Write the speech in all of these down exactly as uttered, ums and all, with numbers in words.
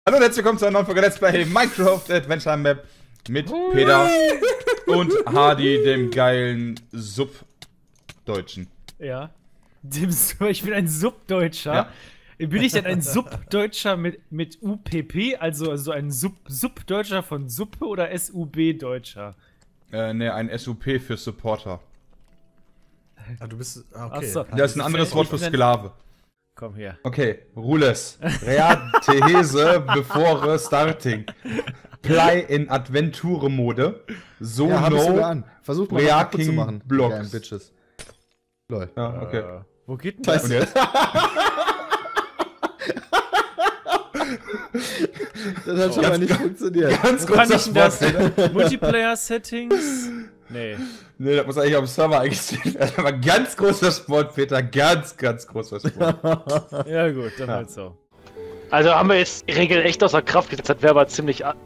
Hallo und herzlich willkommen zu einer neuen Folge Let's Play Minecraft Adventure Map mit Peter und Hardy, dem geilen Subdeutschen. Ja. Dem, ich bin ein Subdeutscher. Ja. Bin ich denn ein Subdeutscher mit, mit U P P? Also, also ein Sub, Subdeutscher von Suppe oder S U B-Deutscher? Äh, ne, ein S U P für Supporter. Ah, du bist. Ah, okay. So. Das ist ein anderes Wort für Sklave. Komm her. Okay, Rules. Reatehese bevor starting. Play in Adventure-Mode. So ja, hab no. ich sogar an. Versucht mal Reacting zu machen. Blocks. Bitches. Lol. Ja, okay. Äh, wo geht denn das? Und jetzt? Das hat schon mal nicht funktioniert. Ganz Wo kurz kann ich denn das? Wort, Multiplayer-Settings? Nee. Nee, das muss eigentlich auf dem Server eingestellt werden. Aber ganz großer Sport, Peter. Ganz, ganz großer Sport. Ja gut, dann Ja. halt so. Also haben wir jetzt die Regel echt außer Kraft gesetzt, das wäre aber ziemlich... Alter,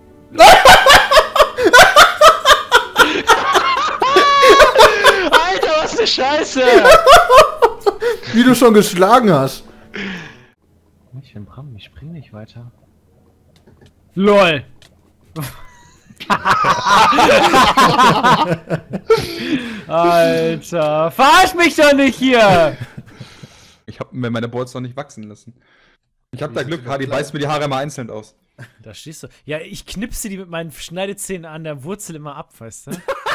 was eine Scheiße! Wie du schon geschlagen hast. Ich bin Bram, ich spring nicht weiter. LOL! Alter, verarsch mich doch nicht hier! Ich hab mir meine Boards noch nicht wachsen lassen. Ich hab da Glück, Hardy beißt mir die Haare immer einzeln aus. Da stehst du. Ja, ich knipse die mit meinen Schneidezähnen an der Wurzel immer ab, weißt du?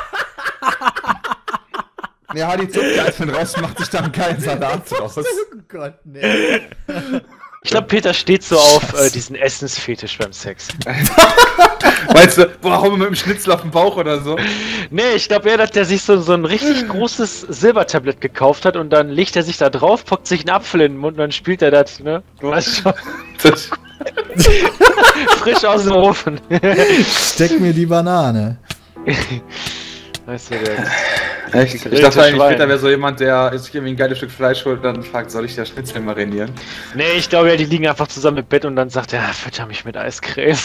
Nee, Hardy zuckt die einzeln raus und macht sich dann keinen Salat raus. Oh Gott, nee. Ich glaube, Peter steht so auf äh, diesen Essensfetisch beim Sex. Weißt du, boah, hau mir mit dem Schnitzel auf den Bauch oder so? Nee, ich glaube eher, dass der sich so, so ein richtig großes Silbertablett gekauft hat und dann legt er sich da drauf, packt sich einen Apfel in den Mund und dann spielt er das, ne? Du weißt schon. Das Frisch aus dem Ofen. Steck mir die Banane. Weißt du, der Echt? Ich dachte eigentlich, Peter wäre so jemand, der sich irgendwie ein geiles Stück Fleisch holt und dann fragt, soll ich das Schnitzel marinieren? Nee, ich glaube ja, die liegen einfach zusammen im Bett und dann sagt er, fütter mich mit Eiscreme.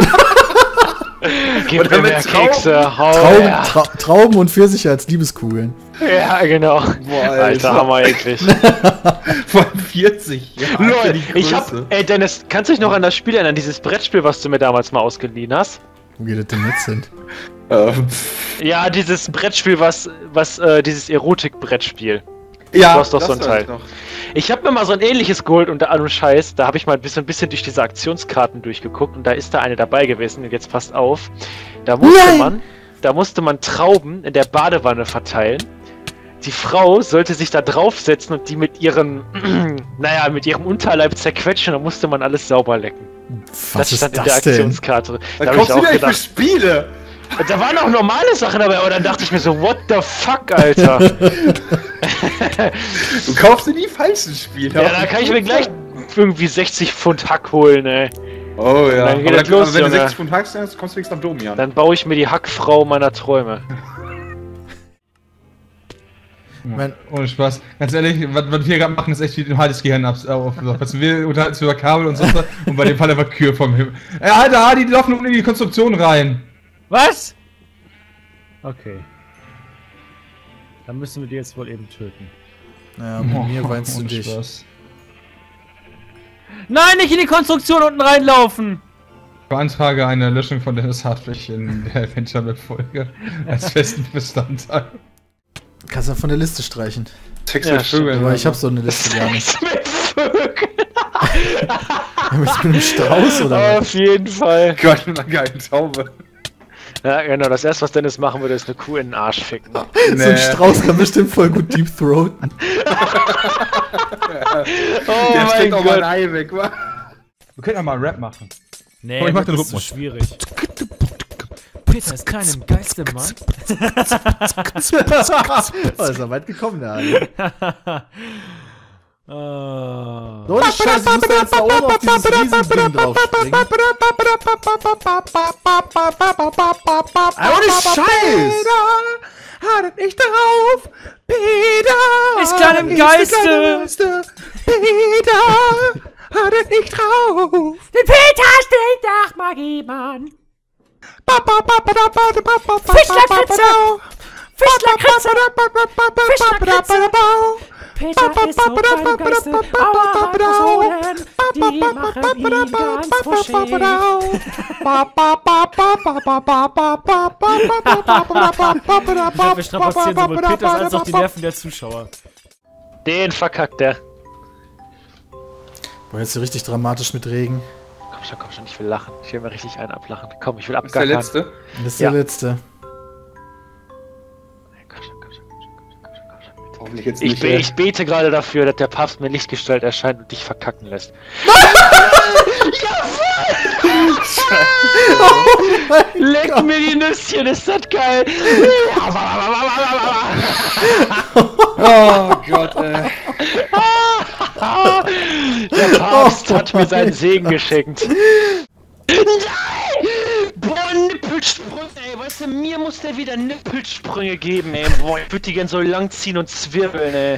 Gib Oder mir mit mehr Trauben. Kekse, hau Trauben, her. Tra Trauben und Pfirsiche als Liebeskugeln. Ja, genau. Boah, Alter, Alter. Hammer eklig. Von vierzig. Ja, Lol, die ich hab, Größe. ey Dennis, kannst du dich noch an das Spiel erinnern, dieses Brettspiel, was du mir damals mal ausgeliehen hast? Wo geht das denn jetzt hin? Ähm, Ja, dieses Brettspiel, was, was, äh, dieses Erotik-Brettspiel. ja, Du hast doch das so ein weiß Teil. ich noch. Ich habe mir mal so ein ähnliches geholt unter allem Scheiß. Da habe ich mal ein bisschen, ein bisschen durch diese Aktionskarten durchgeguckt und da ist da eine dabei gewesen. Und jetzt passt auf. Da musste Nein! man, da musste man Trauben in der Badewanne verteilen. Die Frau sollte sich da draufsetzen und die mit ihren, naja, mit ihrem Unterleib zerquetschen. Da musste man alles sauber lecken. Was das ist stand in das der denn? Aktionskarte. Was Da hab ich kaufst du auch denn eigentlich für gedacht. Spiele? Da waren auch normale Sachen dabei, aber dann dachte ich mir so, what the fuck, Alter. Du kaufst dir die falschen Spiele. Ja, da kann ich mir gleich irgendwie sechzig Pfund Hack holen, ey. Oh ja. dann geht Aber das dann, los, aber wenn du Junge. sechzig Pfund hackst, dann kommst du wenigstens am Domian. Dann baue ich mir die Hackfrau meiner Träume. Mein, Ohne Spaß. Ganz ehrlich, was, was wir gerade machen, ist echt wie ein hartes Gehirn ab. Was wir unterhalten uns über Kabel und so und bei dem Fall einfach Kühe vom Himmel. Ey, Alter, Hardy, die laufen unten in die Konstruktion rein. Was? Okay. Dann müssen wir die jetzt wohl eben töten. naja, mit mir weinst du Ohne dich. Spaß. Nein, nicht in die Konstruktion unten reinlaufen! Ich beantrage eine Löschung von Dennis Hartwig in der Adventure Map Folge als festen Bestandteil. Kannst du von der Liste streichen. Sex Ja, mit Vögeln. Aber ich hab so eine Liste gar nicht. Mit Vögeln. Mit einem Strauß oder was? Auf jeden Fall. Gott, mit einer geilen Taube. Ja, genau. Das erste, was Dennis machen würde, ist eine Kuh in den Arsch ficken. So ein Strauß kann bestimmt voll gut deep throaten. Oh Der mein steckt auch mal ein Gott. Ei weg, wa? Wir können ja mal einen Rap machen. Nee, Komm, ich mach den das ist Rhythmus. zu schwierig. Peter ist kein im Geiste, Mann. Oh, ist er weit gekommen, der Alter. Oh. So eine Scheiße, ich muss da jetzt da oben auf dieses Riesending draufspringen. Ah, ohne Scheiß! Hattet nicht drauf, Peter! Ist klein im Geiste. Peter! Hattet nicht drauf! Der Peter steht nach Magie, Mann. Fischlerkritze! Fischlerkritze! Fischlerkritze! Peter ist so kleine Geister, aber Personen, die machen ihn ganz wuschig. Ja, wir strapazieren sowohl Peters als auch die Nerven der Zuschauer. Den verkackt er. Boah, jetzt so richtig dramatisch mit Regen. Komm schon, komm schon, ich will lachen. Ich will mir richtig einen ablachen. Komm, ich will Das ist der abgackern. letzte. Das ist Ja. der letzte. Komm schon, komm schon, komm schon, komm schon, komm schon, komm schon, bitte. Hoffentlich jetzt Ich, nicht. be äh, ich bete gerade dafür, dass der Papst mir Lichtgestalt erscheint und dich verkacken lässt. Leck mir die Nüsschen, ist das geil! Oh Gott, ey. Der Papst hat mir seinen Segen geschenkt. Nein! Boah, Nippelsprünge, ey, weißt du, mir muss der wieder Nippelsprünge geben, ey. Boah, ich würde die gern so lang ziehen und zwirbeln, ey.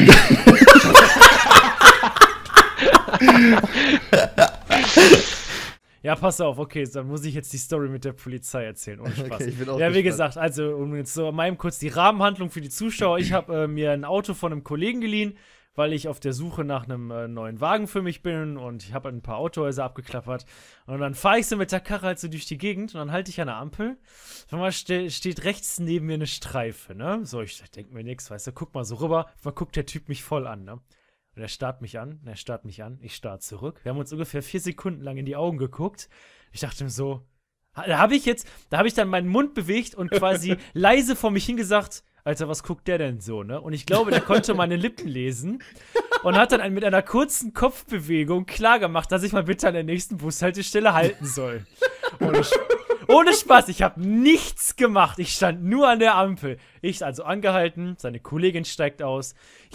Ja, pass auf, okay, dann muss ich jetzt die Story mit der Polizei erzählen, ohne Spaß. Okay, ich bin auch ja, wie gespannt. gesagt, also um jetzt so mal eben kurz die Rahmenhandlung für die Zuschauer. Ich habe äh, mir ein Auto von einem Kollegen geliehen, weil ich auf der Suche nach einem äh, neuen Wagen für mich bin und ich habe ein paar Autohäuser abgeklappert. Und dann fahre ich so mit der Karre halt so durch die Gegend und dann halte ich an der Ampel. Auf einmal ste steht rechts neben mir eine Streife, ne? So, ich denke mir nix, weißt du, guck mal so rüber, mal guckt der Typ mich voll an, ne? Und er starrt mich an, er starrt mich an, ich starr zurück. Wir haben uns ungefähr vier Sekunden lang in die Augen geguckt. Ich dachte mir so, da habe ich jetzt, da habe ich dann meinen Mund bewegt und quasi leise vor mich hingesagt, Alter, was guckt der denn so, ne? Und ich glaube, der konnte meine Lippen lesen und hat dann mit einer kurzen Kopfbewegung klargemacht, dass ich mal bitte an der nächsten Bushaltestelle halten soll. Ohne, ohne Spaß, ich habe nichts gemacht. Ich stand nur an der Ampel. Ich also angehalten, seine Kollegin steigt aus.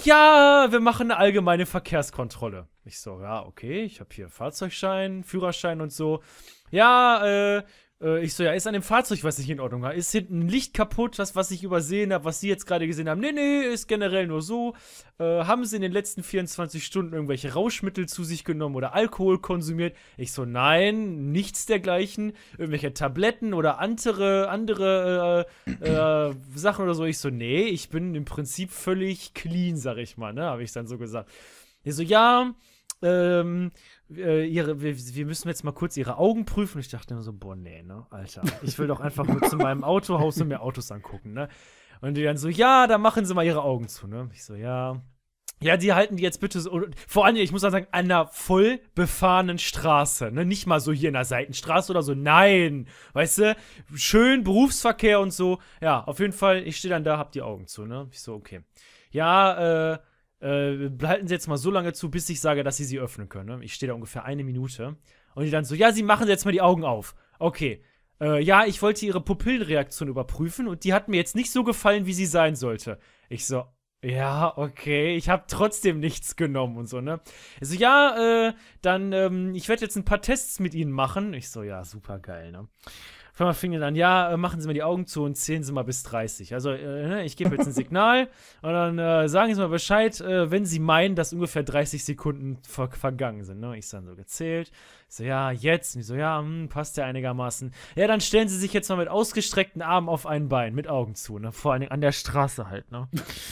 Ja, wir machen eine allgemeine Verkehrskontrolle. Ich so, ja, okay, ich habe hier Fahrzeugschein, Führerschein und so. Ja, äh, äh, ich so, ja, ist an dem Fahrzeug was nicht in Ordnung? Ist hinten ein Licht kaputt, das, was ich übersehen habe, was Sie jetzt gerade gesehen haben? Nee, nee, ist generell nur so. Äh, haben Sie in den letzten vierundzwanzig Stunden irgendwelche Rauschmittel zu sich genommen oder Alkohol konsumiert? Ich so, nein, nichts dergleichen. Irgendwelche Tabletten oder andere, andere äh, äh, Sachen oder so. Ich so, nee, ich bin im Prinzip völlig clean, sag ich mal, ne? Habe ich dann so gesagt. Ich so, ja, ähm, äh, ihre, wir, wir müssen jetzt mal kurz ihre Augen prüfen. Ich dachte mir so, boah, nee, ne, Alter. Ich will doch einfach nur zu meinem Autohaus und mir Autos angucken, ne? Und die dann so, ja, da machen sie mal ihre Augen zu, ne? Ich so, ja. Ja, die halten die jetzt bitte so, vor allem, ich muss auch sagen, an einer voll befahrenen Straße, ne? Nicht mal so hier in der Seitenstraße oder so, nein, weißt du, schön Berufsverkehr und so. Ja, auf jeden Fall, ich stehe dann da, hab die Augen zu, ne? Ich so, okay. Ja, äh, äh, halten Sie jetzt mal so lange zu, bis ich sage, dass Sie sie öffnen können, ne? Ich stehe da ungefähr eine Minute und die dann so, ja, Sie machen jetzt mal die Augen auf. Okay. Äh, ja, ich wollte Ihre Pupillenreaktion überprüfen und die hat mir jetzt nicht so gefallen, wie sie sein sollte. Ich so, ja, okay, ich habe trotzdem nichts genommen und so, ne? Also, ja, äh, dann, ähm, ich werde jetzt ein paar Tests mit Ihnen machen. Ich so, ja, super geil, ne? Auf einmal fing er dann, ja, äh, machen Sie mir die Augen zu und zählen Sie mal bis dreißig. Also, äh, ich gebe jetzt ein Signal und dann äh, sagen Sie mal Bescheid, äh, wenn Sie meinen, dass ungefähr dreißig Sekunden ver vergangen sind, ne? Ich so dann so gezählt. Ich so, ja, jetzt. Und ich so, ja, hm, passt ja einigermaßen. Ja, dann stellen Sie sich jetzt mal mit ausgestreckten Armen auf ein Bein, mit Augen zu, ne? Vor allen Dingen an der Straße halt, ne?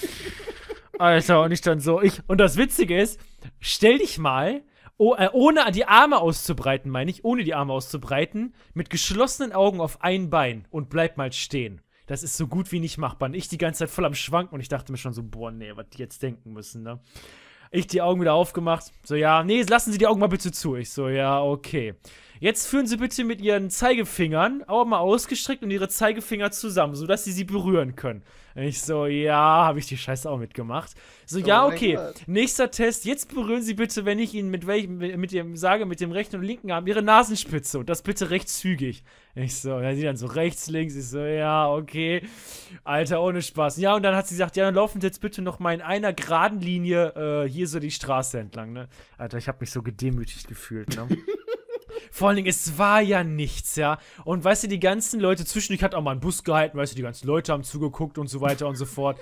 Alter, und ich dann so, ich, und das Witzige ist, stell dich mal, oh, äh, ohne die Arme auszubreiten, meine ich, ohne die Arme auszubreiten, mit geschlossenen Augen auf ein Bein und bleib mal stehen. Das ist so gut wie nicht machbar. Und ich die ganze Zeit voll am Schwanken und ich dachte mir schon so, boah, nee, was die jetzt denken müssen, ne? Ich die Augen wieder aufgemacht, so, ja, nee, lassen Sie die Augen mal bitte zu. Ich so, ja, okay. Jetzt führen Sie bitte mit Ihren Zeigefingern auch mal ausgestreckt und Ihre Zeigefinger zusammen, sodass Sie sie berühren können. Ich so, ja, habe ich die Scheiße auch mitgemacht. So, oh, ja, okay, nächster Test. Jetzt berühren Sie bitte, wenn ich Ihnen mit welchem, mit dem sage, mit dem rechten und linken Arm, Ihre Nasenspitze und das bitte recht zügig. Ich so, ja, sie dann so rechts, links. Ich so, ja, okay. Alter, ohne Spaß. Ja, und dann hat sie gesagt, ja, dann laufen Sie jetzt bitte noch mal in einer geraden Linie äh, hier so die Straße entlang, ne? Alter, ich habe mich so gedemütigt gefühlt, ne? Vor allen Dingen, es war ja nichts, ja. Und weißt du, die ganzen Leute, zwischendurch hat auch mal ein Bus gehalten, weißt du, die ganzen Leute haben zugeguckt und so weiter und so fort.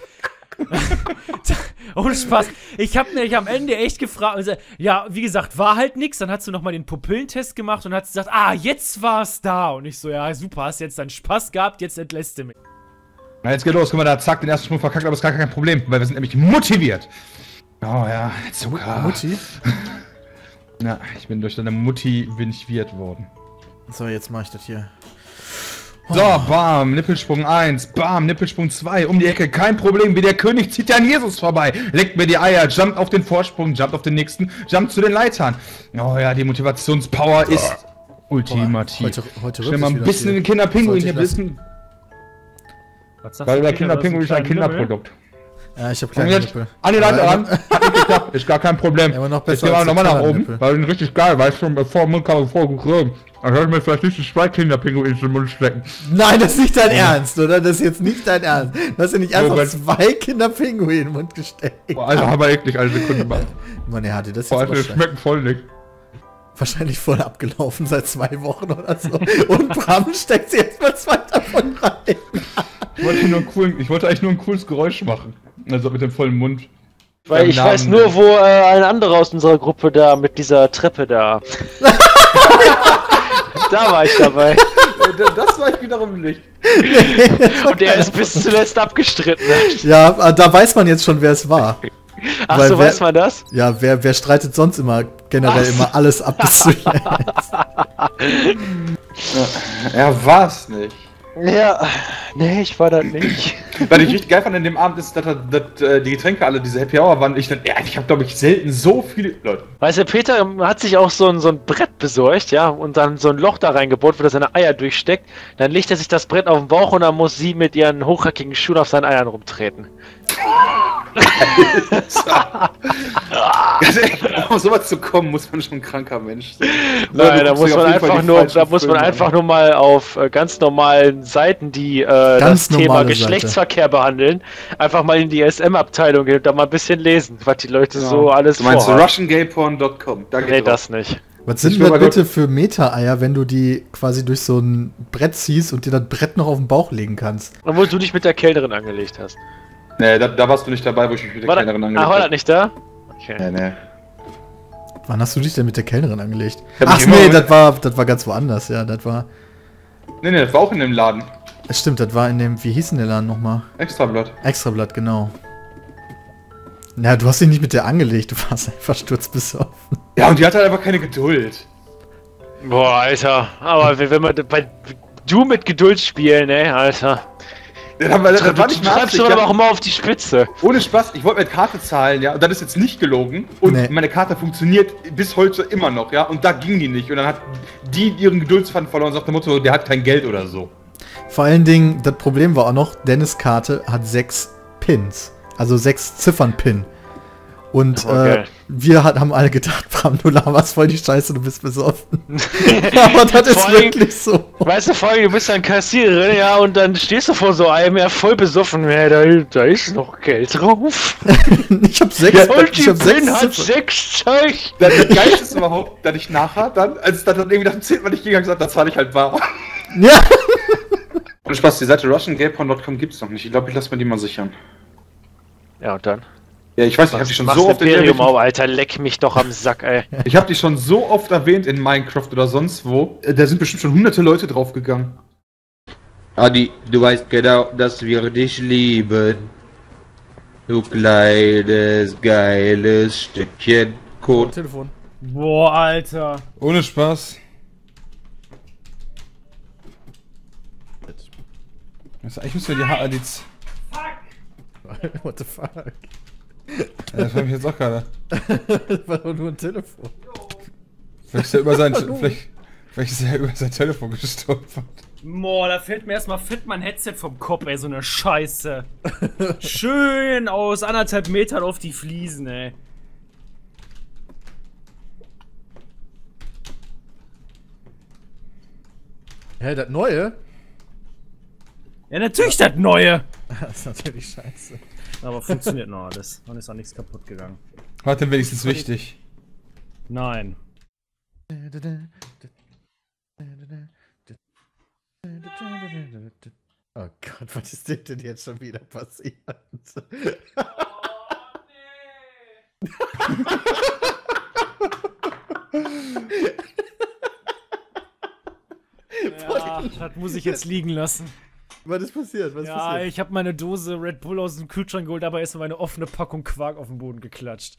Ohne Spaß. Ich hab mich am Ende echt gefragt, also, ja, wie gesagt, war halt nix. Dann hat sie nochmal den Pupillentest gemacht und hat gesagt, ah, jetzt war es da. Und ich so, ja, super, hast jetzt deinen Spaß gehabt, jetzt entlässt du mich. Na, jetzt geht los, guck mal, da zack, den ersten Sprung verkackt, aber ist gar kein Problem, weil wir sind nämlich motiviert. Oh ja, Zucker. Mutti? Na, ich bin durch deine Mutti vinchiert worden. So, jetzt mache ich das hier. So, bam, Nippelsprung eins, bam, Nippelsprung zwei, um die Ecke, kein Problem, wie der König zieht ja an Jesus vorbei, leckt mir die Eier, jumpt auf den Vorsprung, jumpt auf den nächsten, jumpt zu den Leitern. Oh ja, die Motivationspower ist ultimativ. Heute, heute Stell mal ein bisschen in den Kinderpinguin hier, bisschen, Was sagst weil du, der Peter, Kinderpinguin ist ein kleinen Nippel? Kinderprodukt. Ja, ich hab Und kleine jetzt Nippel. an die Leiter Aber ran, hat nicht geklappt, ist gar kein Problem. Aber noch Jetzt besser gehen wir als die nochmal nach oben, Kindernippel. weil die sind richtig geil, weißt du, bevor Mund kann man voll gerühren. Dann soll ich mir vielleicht nicht die zwei Kinderpinguine in den Mund stecken. Nein, das ist nicht dein Ernst, oder? Das ist jetzt nicht dein Ernst. Du hast ja nicht einfach Moment. zwei Kinderpinguine in den Mund gesteckt. Boah, Alter, haben wir eklig eine Sekunde mal. Mann, er hatte das Boah, jetzt Alter, die wahrscheinlich, schmecken voll nicht. wahrscheinlich voll abgelaufen seit zwei Wochen oder so. Und Bram steckt sie jetzt mal zwei davon rein. Ich wollte, nur einen coolen, ich wollte eigentlich nur ein cooles Geräusch machen. Also mit dem vollen Mund. Weil ich weiß nur, wo äh, ein anderer aus unserer Gruppe da mit dieser Treppe da. Da war ich dabei. Das war ich wiederum nicht. Und der ist bis zuletzt abgestritten. Ja, da weiß man jetzt schon, wer es war. Ach Weil so, wer- weiß man das? Ja, wer, wer streitet sonst immer generell Ach so. immer alles ab bis zu jetzt? Er war's nicht. Ja, nee, ich war das nicht. Was ich richtig geil fand an dem Abend ist, dass, er- dass äh, die Getränke alle diese Happy Hour waren. Ich dann, ja, ich habe glaube ich selten so viele Leute. Weißt du, Peter ähm, hat sich auch so ein, so ein Brett besorgt, ja, und dann so ein Loch da reingebohrt, wo er seine Eier durchsteckt. Dann legt er sich das Brett auf den Bauch und dann muss sie mit ihren hochhackigen Schuhen auf seinen Eiern rumtreten. Also, um auf sowas zu kommen, muss man schon ein kranker Mensch sein. Nein, da Du muss guckst dir man auf jeden Fall einfach die nur, falschen da muss man Filme einfach an. nur mal auf äh, ganz normalen Seiten, die äh, das Ganz Thema normale Geschlechtsverkehr behandeln, einfach mal in die S M-Abteilung gehen und da mal ein bisschen lesen, was die Leute Ja. so alles Du meinst vorhaben. russian gay porn dot com? Da geht Nee, drauf. das nicht. Was sind Ich will denn mal bitte für Meta-Eier, wenn du die quasi durch so ein Brett ziehst und dir das Brett noch auf den Bauch legen kannst? Obwohl du dich mit der Kellnerin angelegt hast. Nee, da, da warst du nicht dabei, wo ich mich mit der War da, Kellnerin ach, angelegt war das habe. nicht da? Okay. Nee, nee. Wann hast du dich denn mit der Kellnerin angelegt? hab Ach mich immer nee, mit- das war, das war ganz woanders, ja, das war... Nee, nee, das war auch in dem Laden. Das stimmt, das war in dem, wie hieß denn der Laden nochmal? Extrablatt. Extrablatt, genau. Na, du hast dich nicht mit der angelegt, du warst einfach sturzbesoffen. Ja, und die hatte halt einfach keine Geduld. Boah, Alter. Aber wenn wenn man bei du mit Geduld spielen, ne, Alter. Das, haben wir, das Du war nicht treibst du nachsichtig, aber ja. auch immer auf die Spitze. Ohne Spaß, ich wollte mit Karte zahlen, ja, und das ist jetzt nicht gelogen. Und Nee. meine Karte funktioniert bis heute immer noch, ja, und da ging die nicht. Und dann hat die ihren Geduldsfaden verloren und sagt der Motto, der hat kein Geld oder so. Vor allen Dingen, das Problem war auch noch, Dennis' Karte hat sechs Pins. Also sechs Ziffern-Pin. Und Oh, äh, geil. wir hat, haben alle gedacht, Bram, du laberst voll die Scheiße, du bist besoffen. Aber das ist Vor allem- wirklich so. Weißt du, vor allem, du bist dann Kassiererin, ja, und dann stehst du vor so einem, ja, voll besoffen, ja, da, da ist noch Geld drauf. Ich hab sechs, Und ich die hab Pin hat sechs Ziffern. sechs Zeichen. Das, das Geilste ist überhaupt, dass ich nachher dann, als das dann irgendwie nach dem zehnten Mal nicht gegangen gesagt, das zahle ich halt bar. Ja. Und Spaß, die Seite russian gay porn dot com gibt's noch nicht. Ich glaube, ich lasse mir die mal sichern. Ja, und dann? Ja, ich weiß, ich habe die schon Machst so oft in Imperium irgendwelchen- auf, Alter, leck mich doch am Sack, ey. Ich habe die schon so oft erwähnt in Minecraft oder sonst wo. Äh, Da sind bestimmt schon hunderte Leute draufgegangen. Adi, du weißt genau, dass wir dich lieben. Du kleines, geiles Stückchen Kot. Telefon. Boah, Alter. Ohne Spaß. Also, ich muss mir die Haare die Z- What the fuck? Ja, das war mich jetzt auch gerade. Das war doch nur ein Telefon. Vielleicht ist er über sein, vielleicht, vielleicht ist er über sein Telefon gestolpert. Boah, da fällt mir erstmal fit mein Headset vom Kopf, ey, so eine Scheiße. Schön aus anderthalb Metern auf die Fliesen, ey. Hä, das Neue? Ja, natürlich das Neue. Das ist natürlich scheiße. Aber funktioniert noch alles. Und ist auch nichts kaputt gegangen. War denn wenigstens wichtig? Nein. Oh Gott, was ist dem denn jetzt schon wieder passiert? Ja, das muss ich jetzt liegen lassen. Was ist passiert? Was ist Ja, passiert? ich habe meine Dose Red Bull aus dem Kühlschrank geholt, dabei ist mir meine offene Packung Quark auf den Boden geklatscht.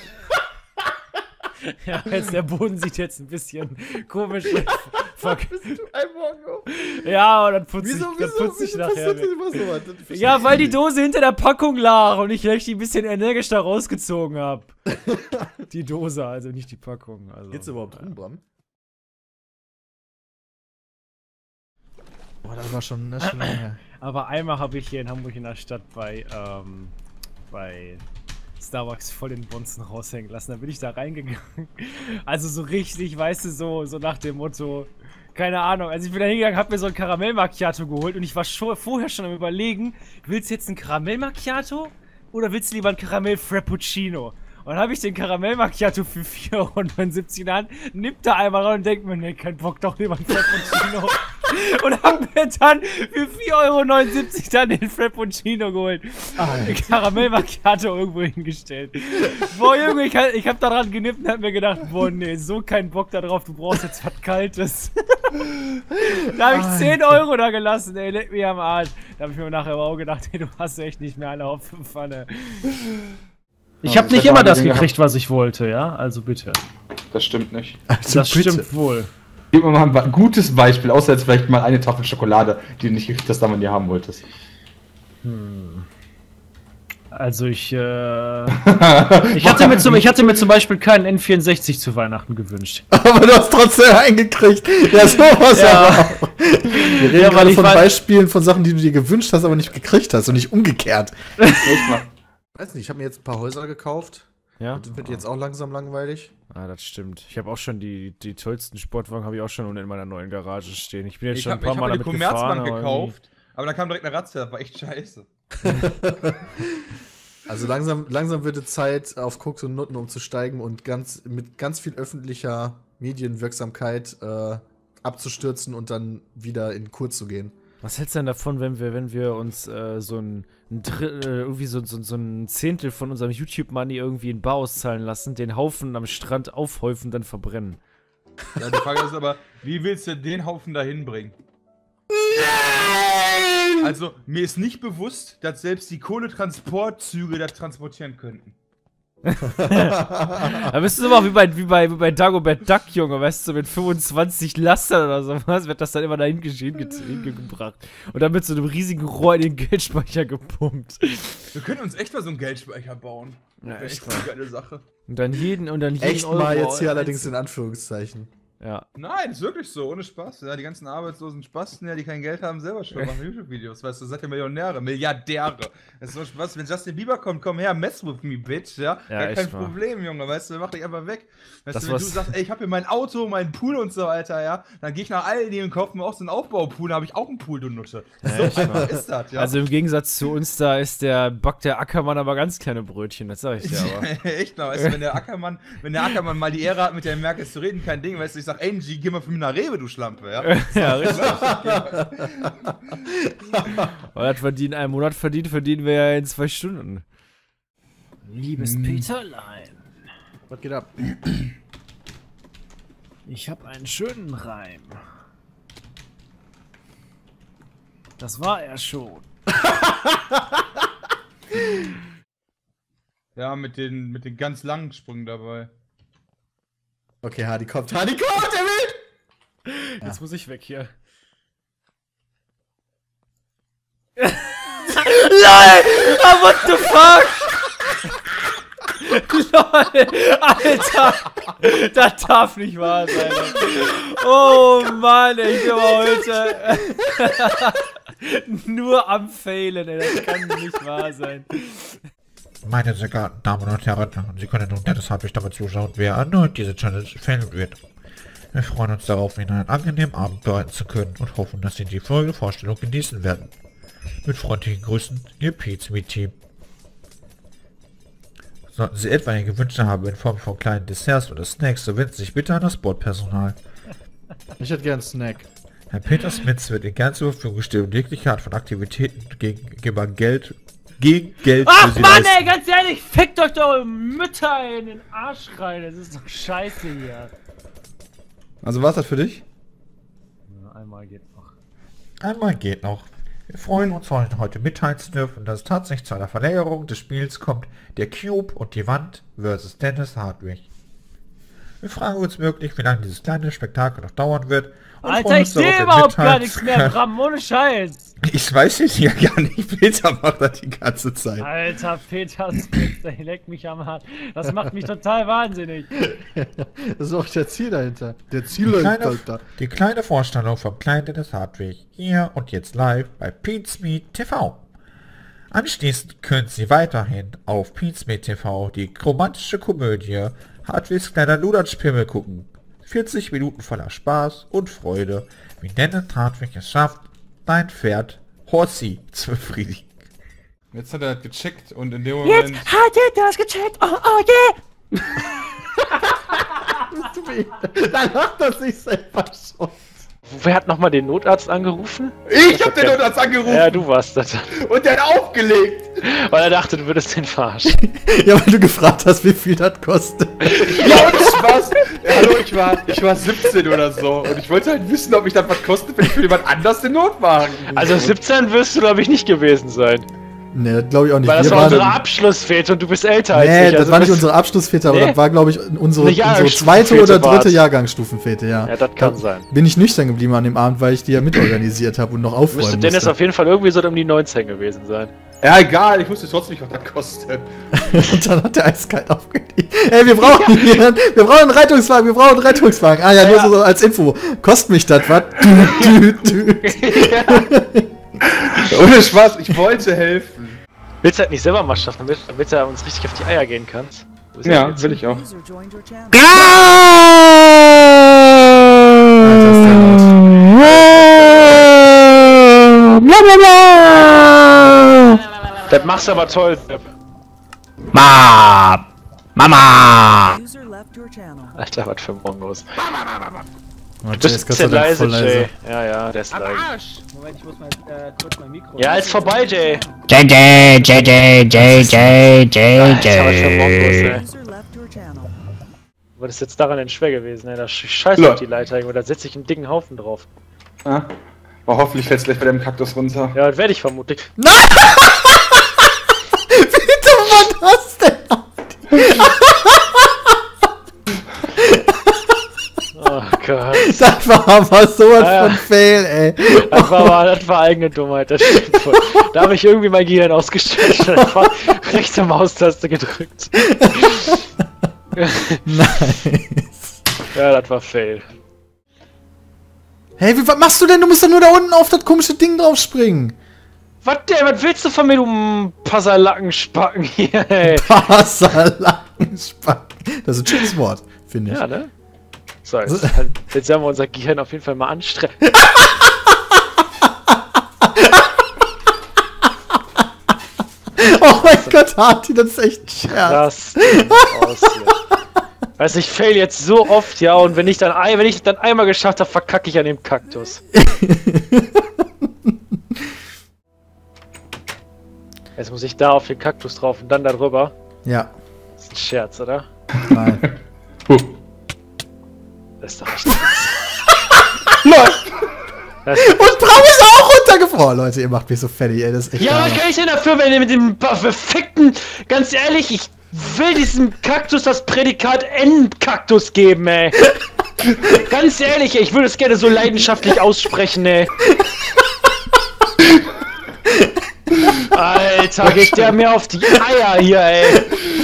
Ja, jetzt der Boden sieht jetzt ein bisschen komisch aus. Ja, und dann putze ich, Wieso, dann wieso, putze ich wieso nachher passiert weg. denn immer sowas? Das verstehe Ja, ich weil die nicht. Dose hinter der Packung lag und ich vielleicht ein bisschen energisch da rausgezogen habe. Die Dose, also nicht die Packung. Also, Geht's überhaupt rum, Bram? Boah, das war schon, das ist schon lange her. Aber einmal habe ich hier in Hamburg in der Stadt bei, ähm, bei Starbucks voll den Bonzen raushängen lassen. Da bin ich da reingegangen. Also so richtig, weißt du, so, so nach dem Motto, keine Ahnung. Also ich bin da hingegangen, hab mir so ein Karamell Macchiato geholt und ich war schon, vorher schon am Überlegen, willst du jetzt ein Karamell Macchiato oder willst du lieber ein Karamell Frappuccino? Und dann habe ich den Karamell Macchiato für vier Euro neunundsiebzig in der Hand, nimmt da einmal ran und denkt mir, ne, kein Bock, doch lieber ein Frappuccino. Und hab mir dann für vier Euro neunundsiebzig dann den Frappuccino geholt. Und den Karamell Macchiato irgendwo hingestellt. Boah, Junge, ich, ich hab daran genippt und hab mir gedacht, boah, nee, so kein Bock da drauf, du brauchst jetzt was Kaltes. Da hab ich zehn Euro da gelassen, ey, leck mich am Arsch. Da hab ich mir nachher aber auch gedacht, ey, du hast echt nicht mehr eine Hopfenpfanne. Ich hab nicht immer das gekriegt, was ich wollte, ja? Also bitte. Das stimmt nicht. Also Das bitte. stimmt wohl. Gib mir mal ein gutes Beispiel, außer jetzt vielleicht mal eine Tafel Schokolade, die du nicht gekriegt hast, da man die haben wolltest. Also ich, äh... ich, hatte mir zum, ich hatte mir zum Beispiel keinen N vierundsechzig zu Weihnachten gewünscht. Aber du hast trotzdem eingekriegt. Ja, sowas Ja. aber auch. Wir reden Ja, weil gerade ich von weiß- Beispielen von Sachen, die du dir gewünscht hast, aber nicht gekriegt hast und nicht umgekehrt. Echt mal. Weiß nicht, ich habe mir jetzt ein paar Häuser gekauft. Ja? Das wird jetzt auch langsam langweilig. Ah, das stimmt. Ich habe auch schon die, die tollsten Sportwagen habe ich auch schon unten in meiner neuen Garage stehen. Ich bin jetzt Ich schon habe ein paar hab Mal mir die damit gefahren. Commerzbank aber gekauft, aber da kam direkt eine Razzia, das war echt scheiße. Also langsam, langsam wird es Zeit, auf Koks und Nutten umzusteigen und ganz, mit ganz viel öffentlicher Medienwirksamkeit äh, abzustürzen und dann wieder in Kur zu gehen. Was hältst du denn davon, wenn wir, wenn wir uns äh, so ein, ein Drittel, äh, irgendwie so, so, so ein Zehntel von unserem YouTube-Money irgendwie in Bar auszahlen lassen, den Haufen am Strand aufhäufen, dann verbrennen? Ja, die Frage ist aber, wie willst du den Haufen da hinbringen? Also, mir ist nicht bewusst, dass selbst die Kohletransportzüge das transportieren könnten. Da bist du aber wie bei, wie bei, wie bei Dagobert Duck, Junge, weißt du, mit fünfundzwanzig Lastern oder sowas wird das dann immer dahin geschehen, hingebracht. Und dann mit so einem riesigen Rohr in den Geldspeicher gepumpt. Wir können uns echt mal so einen Geldspeicher bauen. Ja, Das ist echt echt eine geile Sache. Und dann jeden, und dann jeden Echt mal jetzt hier als- allerdings in Anführungszeichen. Ja. Nein, ist wirklich so, ohne Spaß. Ja, die ganzen arbeitslosen Spasten, ja, die kein Geld haben, selber schon machen YouTube-Videos. Weißt du, seid ihr Millionäre, Milliardäre. Das ist so Spaß. Wenn Justin Bieber kommt, komm her, mess with me, bitch. Ja, Ja, Gar echt kein mal. Problem, Junge. Weißt du, mach dich einfach weg. Weißt Das du, wenn du was- sagst, ey, ich hab hier mein Auto, meinen Pool und so weiter, ja, dann gehe ich nach Aldi und kaufe mir auch so einen Aufbaupool, da habe ich auch einen Pool, du Nutte. So echt einfach mal. ist das, ja. Also im Gegensatz zu uns, da ist der, backt der Ackermann aber ganz kleine Brötchen, das sag ich dir aber. Echt mal, weißt du, wenn der Ackermann, wenn der Ackermann mal die Ehre hat, mit der Merkel zu reden, kein Ding, weißt du, ich sag, Angie, geh mal für mich nach Rewe, du Schlampe, ja. Ja, richtig. Und das verdienen, einen Monat verdient, verdienen wir ja in zwei Stunden. Liebes Peterlein, Was geht ab? ich hab einen schönen Reim. Das war er schon. Ja, mit den, mit den ganz langen Sprüngen dabei. Okay, Hardy kommt. Hardy kommt, er will! Jetzt muss ich weg hier. LOL! Ah, what the fuck? LOL! Alter! Das darf nicht wahr sein. Oh Mann, ey, ich bin aber heute nur am Failen, ey. Das kann nicht wahr sein. Meine sehr geehrten Damen und Herren, Sie können nun deshalb nicht damit zuschauen, wer erneut diese Challenge fällen wird. Wir freuen uns darauf, Ihnen einen angenehmen Abend bereiten zu können und hoffen, dass Sie die folgende Vorstellung genießen werden. Mit freundlichen Grüßen, Ihr P Z M-Team. Sollten Sie etwaige Wünsche haben in Form von kleinen Desserts oder Snacks, so wenden Sie sich bitte an das Bordpersonal. Ich hätte gern einen Snack. Herr Peter Smits wird Ihnen gern zur Verfügung gestellt und jegliche Art von Aktivitäten gegenüber Geld, gegen Geld für Ach Sie Mann, leisten. ey, ganz ehrlich, fickt euch doch eure Mütter in den Arsch rein. Das ist doch scheiße hier. Also was das für dich? Einmal geht noch. Einmal geht noch. Wir freuen uns, euch heute mitteilen zu dürfen, dass es tatsächlich zu einer Verlängerung des Spiels kommt, der Cube und die Wand versus Dennis Hardwick. Wir fragen uns wirklich, wie lange dieses kleine Spektakel noch dauern wird. Und Alter, ich sehe überhaupt gar nichts mehr, Bram, ohne Scheiß. Ich weiß es ja gar nicht. Peter macht das die ganze Zeit. Alter, Peter, der leckt mich am Hart. Das macht mich total wahnsinnig. Das ist auch der Ziel dahinter. Der Die Ziel kleine, dahinter. die kleine Vorstellung vom kleinen Dennis Hardwick hier und jetzt live bei Peatsmeet T V. Anschließend können Sie weiterhin auf Peatsmeet T V die romantische Komödie Hardwicks kleiner Ludertspimmel gucken. vierzig Minuten voller Spaß und Freude, wie Dennis Hardwick es schafft, dein Pferd Horsey zu befriedigen. Jetzt hat er das gecheckt und in dem Moment... Jetzt hat er das gecheckt. Oh, oh, yeah. Dann macht das sich selber schon. Wer hat nochmal den Notarzt angerufen? Ich hab den Notarzt angerufen! Ja, du warst das. Und der hat aufgelegt! Weil er dachte, du würdest den verarschen. Ja, weil du gefragt hast, wie viel das kostet. Ja, und ich war's. Ja, hallo, ich war, ich war siebzehn oder so. Und ich wollte halt wissen, ob ich das was kostet, wenn ich für jemand anders den Notwagen. Also siebzehn wirst du, glaube ich, nicht gewesen sein. Ne, glaube ich auch nicht. Weil das Wir war waren- unsere Abschlussfete und du bist älter als Nee, ich. das also war nicht bist- unsere Abschlussfete, aber Nee? das war, glaube ich, unsere, Eine unsere zweite oder Jahrgangsstufenfete dritte war's. Jahrgangsstufenfete, ja. Ja, das kann Da sein. Bin ich nüchtern geblieben an dem Abend, weil ich die ja mitorganisiert habe und noch aufräumen Müsste musste. Dennis auf jeden Fall irgendwie so um die neunzehn gewesen sein. Ja, egal, ich wusste trotzdem nicht, was das kostet. Und dann hat der eiskalt aufgelegt. Ey, wir brauchen hier, wir brauchen einen Rettungswagen, wir brauchen einen Rettungswagen. Ah ja, nur Ja. so als Info. Kostet mich das was? Dü, dü, dü. Ohne Spaß, ich wollte helfen. Willst du halt nicht selber mal schaffen, damit, damit er uns richtig auf die Eier gehen kannst? Wo ist er Ja, jetzt? will ich auch. Alter, ist der laut. Das machst du aber toll, Sepp. Ma! Mama! User left your channel. Alter, was für Mongos. Oh, Du der ist bist Gott sei sehr Dank leise, voll leise. Jay. Ja, ja, der ist leise. Moment, ich muss mal äh, kurz mein Mikro. Ja, ist vorbei, Jay. J J, J J, J J, J Alter, was für Mongos, J. ey. User left your channel. Was ist jetzt daran denn schwer gewesen, ey? Da sch- scheiß Lol. auf die Leiter, Junge. Da setze ich einen dicken Haufen drauf. Ja. Aber hoffentlich fällt's gleich bei dem Kaktus runter. Ja, das werde ich vermutlich. Wie dumm war das denn? Oh Gott. Das war aber sowas Ah, ja. von Fail, ey. Das war, aber- das war eigene Dummheit, das stimmt wohl. Da habe ich irgendwie mein Gehirn ausgestellt und einfach rechte Maustaste gedrückt. Nice. Ja, das war Fail. Hey, wie, was machst du denn? Du musst doch nur da unten auf das komische Ding drauf springen. Was denn? Was willst du von mir, du Passerlackenspacken hier, ey? Passerlackenspacken. Das ist ein schönes Wort, finde ich. Ja, ne? So, jetzt, jetzt werden wir unser Gehirn auf jeden Fall mal anstrengen. Oh mein Gott, Harti, das ist echt ein Scherz. Das aus hier. Weißt du, ich fail jetzt so oft, ja, und wenn ich dann ein, wenn ich dann einmal geschafft habe, verkacke ich an dem Kaktus. Jetzt muss ich da auf den Kaktus drauf und dann da drüber. Ja, Das ist ein Scherz, oder? nein. Das ist doch echt. Das Und Braum ist auch runtergefroren. Oh, Leute, ihr macht mich so fertig, ey. Das ist echt ja, Hammer. was kann ich denn dafür, wenn ihr mit dem perfekten, ganz ehrlich, ich will diesem Kaktus das Prädikat N-Kaktus geben, ey. Ganz ehrlich, ey, ich würde es gerne so leidenschaftlich aussprechen, ey. Alter, geht der mir auf die Eier hier, ey.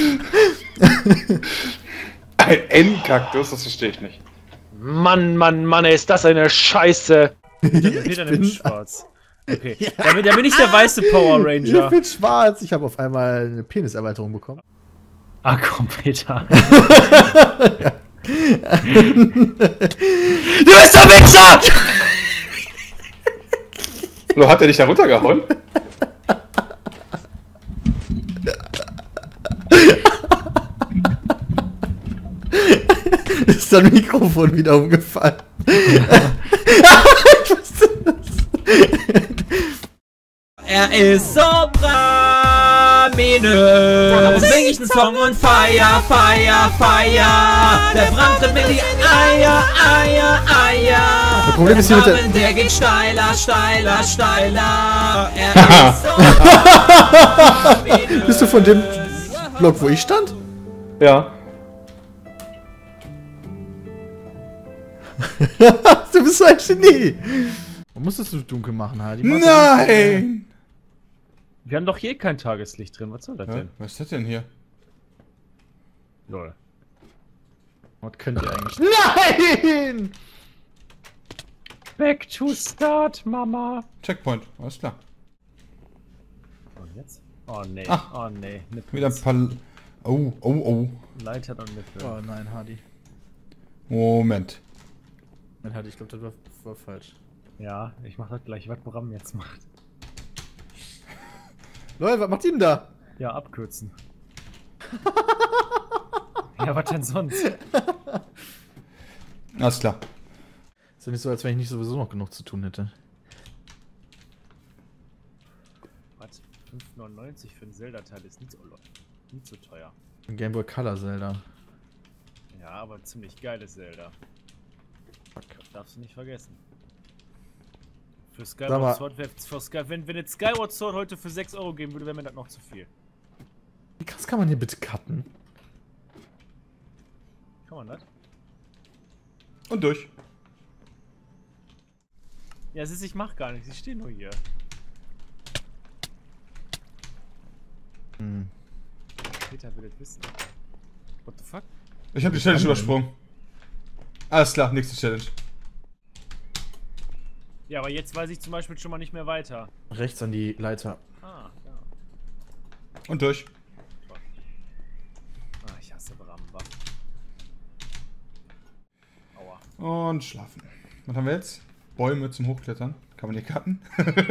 Ein N-Kaktus, das verstehe ich nicht. Mann, Mann, Mann, ey, ist das eine Scheiße. Der Peter nimmt schwarz. Okay. Da bin, da bin ich der weiße Power Ich Ranger. bin schwarz. Ich habe auf einmal eine Peniserweiterung bekommen. Ah komm, Peter. Du bist der Wichser! Lo, hat er dich da runtergehauen? Ist dein Mikrofon wieder umgefallen? Ich wusste das. Er ist so brav, Biene. Darum sing ich einen Song und feier, feier, feier. Der Bram tritt mir die Eier, Eier, Eier. Das Problem ist hier mit der... Rahmen, der geht steiler, steiler, steiler. Er ist so Bist du von dem Block, wo ich stand? Ja. Du bist so ein Genie. Warum musstest du dunkel machen, Hardy? Nein! Wir haben doch hier kein Tageslicht drin. Was soll das Ja, denn? was ist das denn hier? Lol. Was könnt ihr eigentlich? Nein! Back to start, Mama. Checkpoint, alles klar. Und jetzt? Oh nee. Ach. Oh nee. Nippel. Wieder ein paar... Oh, oh, oh. Leiter und Nippel. Oh nein, Hardy. Moment. Nein, Hardy, ich glaube, das war, war falsch. Ja, ich mach das gleich, was Bram jetzt macht. Leute, was macht ihr denn da? Ja, abkürzen. Ja, was denn sonst? Alles klar. Ist ja nicht so, als wenn ich nicht sowieso noch genug zu tun hätte. Was? fünf neunundneunzig für ein Zelda-Teil ist nicht so, nicht so teuer. Ein Game Boy Color Zelda. Ja, aber ziemlich geiles Zelda. Das darfst du nicht vergessen. Für Sag mal. Skyward Sword wäre für Sky, wenn, wenn jetzt Skyward Sword heute für sechs Euro geben würde, wäre mir das noch zu viel. Wie krass kann man hier bitte cutten? Kann man das? Und durch. Ja, siehst du, ich mach gar nichts, ich stehe nur hier. Hm. Peter will das wissen. What the fuck? Ich habe die Challenge übersprungen. Alles klar, nächste Challenge. Ja, aber jetzt weiß ich zum Beispiel schon mal nicht mehr weiter. Rechts an die Leiter. Ah, ja. Und durch. Ah, ich hasse Bram. Wa? Aua. Und schlafen. Was haben wir jetzt? Bäume zum Hochklettern. Kann man hier cutten?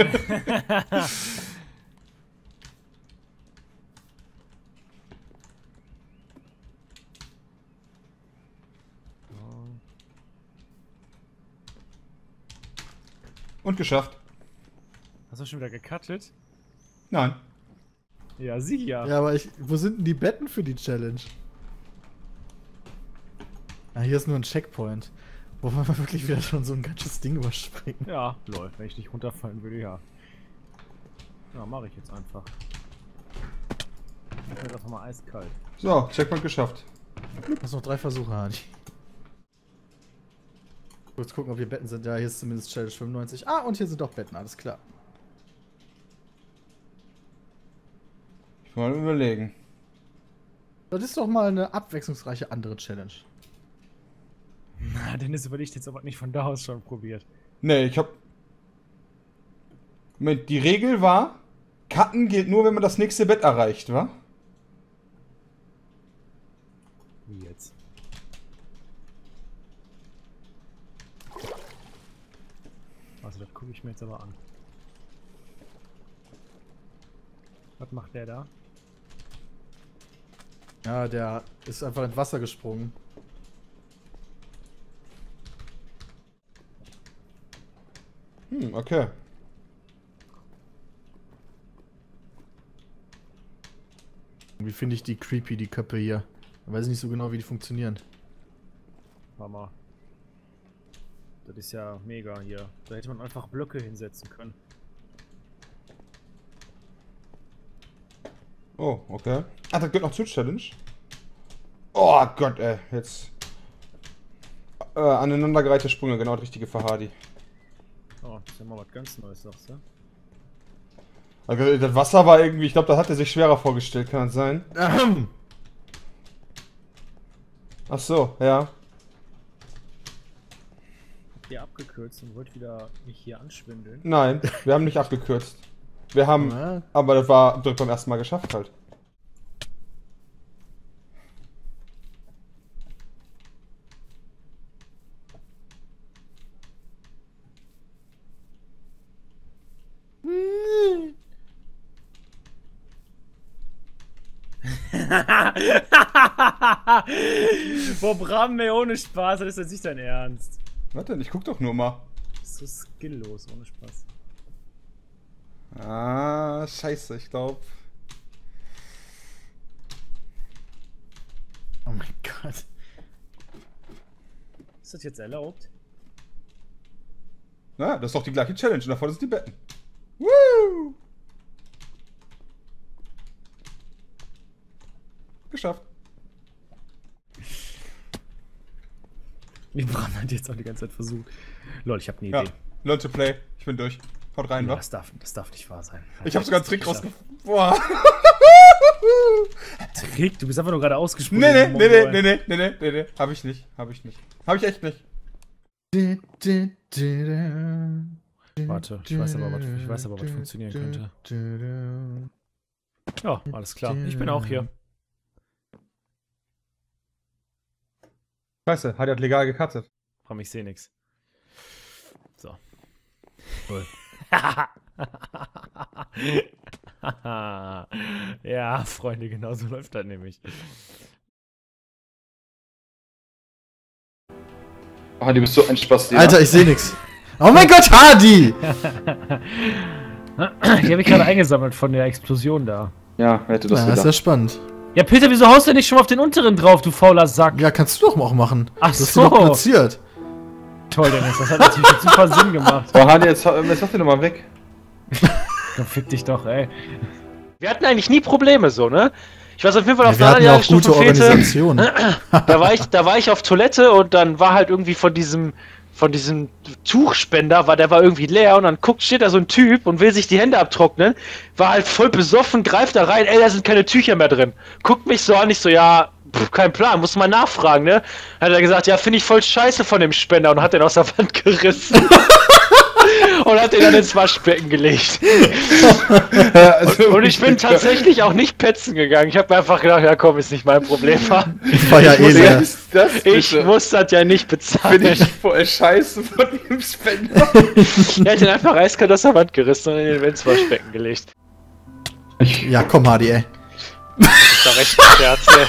Und geschafft. Hast du schon wieder gecuttet? Nein. Ja, sicher. Ja, aber ich. Wo sind denn die Betten für die Challenge? Ah, hier ist nur ein Checkpoint. Wo wir wirklich wieder schon so ein ganzes Ding überspringen. Ja, lol. Wenn ich nicht runterfallen würde, ja. Ja, mache ich jetzt einfach. Ich werde einfach mal eiskalt. So, Checkpoint geschafft. Hast noch drei Versuche, Hardy. Kurz gucken, ob hier Betten sind. Ja, hier ist zumindest Challenge fünfundneunzig. Ah, und hier sind auch Betten, alles klar. Ich will mal überlegen. Das ist doch mal eine abwechslungsreiche andere Challenge. Na, Dennis überlegt jetzt aber nicht von da aus schon probiert. Nee, ich hab... Moment, die Regel war, cutten geht nur, wenn man das nächste Bett erreicht, wa? Wie jetzt? Also, das gucke ich mir jetzt aber an. Was macht der da? Ja, der ist einfach ins Wasser gesprungen. Hm, okay. Wie finde ich die creepy, die Köpfe hier? Ich weiß nicht so genau, wie die funktionieren. Mama. Das ist ja mega hier. Da hätte man einfach Blöcke hinsetzen können. Oh, okay. Ah, das gehört noch zur Challenge. Oh Gott, ey. Jetzt. Äh, aneinandergereihte Sprünge, genau das richtige für Hardy. Oh, das ist ja mal was ganz Neues, sagst du? Also, das Wasser war irgendwie, ich glaube, das hat er sich schwerer vorgestellt, kann das sein? Ähm. Ach so, ja. Habt ihr abgekürzt und wollt wieder mich hier anschwindeln? Nein, wir haben nicht abgekürzt. Wir haben, Ja. aber das war direkt beim ersten Mal geschafft halt. Boah, Bram, ey, ohne Spaß, das ist jetzt nicht dein Ernst. Warte, ich guck doch nur mal. So skilllos, ohne Spaß. Ah, scheiße, ich glaube. mein Gott. Ist das jetzt erlaubt? Na, das ist doch die gleiche Challenge. Und davor sind die Betten. Woo! Geschafft. Wie Bram hat jetzt auch die ganze Zeit versucht. Lol, ich hab eine Ja. Idee. Learn to play. Ich bin durch. Haut rein, Ja, wa? das, darf, das darf nicht wahr sein. Ich hab sogar einen Trick geschafft. rausgefunden. Boah. Trick? Du bist einfach nur gerade ausgesprungen. Nee, nee, du nee, nee, Mongol. nee, nee, nee, nee, nee, nee. Hab ich nicht. Hab ich nicht. Hab ich echt nicht. Warte, ich weiß aber, was, ich weiß aber, was funktionieren könnte. Ja, alles klar. Ich bin auch hier. Scheiße, hat er legal gecuttet. Komm, ich sehe nix. So. Cool. Ja, Freunde, genau so läuft das nämlich. Ah, du bist so ein Spaß, Alter, ich sehe nix. Oh mein Gott, Hardy! Die habe ich gerade eingesammelt von der Explosion da. Ja, wer hätte das Ja, das ist ja gedacht. spannend. Ja, Peter, wieso haust du nicht schon mal auf den unteren drauf, du fauler Sack? Ja, kannst du doch auch machen. Ach das ist so. doch platziert. Toll, Dennis, das hat natürlich jetzt super Sinn gemacht. Boah, Hadi, jetzt, jetzt mach den nochmal weg. Komm, fick dich doch, ey. Wir hatten eigentlich nie Probleme so, ne? Ich weiß auf jeden Fall auf Ja, wir der hatten ja auch gute Organisation. Da war ich, da war ich auf Toilette und dann war halt irgendwie von diesem, von diesem Tuchspender, war, der war irgendwie leer und dann guckt, steht da so ein Typ und will sich die Hände abtrocknen, war halt voll besoffen, greift da rein, ey, da sind keine Tücher mehr drin. Guckt mich so an, ich so, ja, pff, kein Plan, muss mal nachfragen, ne? Hat er gesagt, ja, finde ich voll scheiße von dem Spender und hat den aus der Wand gerissen. Und hat den dann ins Waschbecken gelegt. Und, und ich bin tatsächlich auch nicht petzen gegangen. Ich habe mir einfach gedacht, ja komm, ist nicht mein Problem. Ich war ja eh leer. Das Ich muss das ja nicht bezahlen. Finde ich voll scheiße von dem Spender. Er hat den einfach eiskalt aus der Wand gerissen und in den ins Waschbecken gelegt. Ja, komm, Hardy, ey. Das ist doch recht ein Scherz, ey.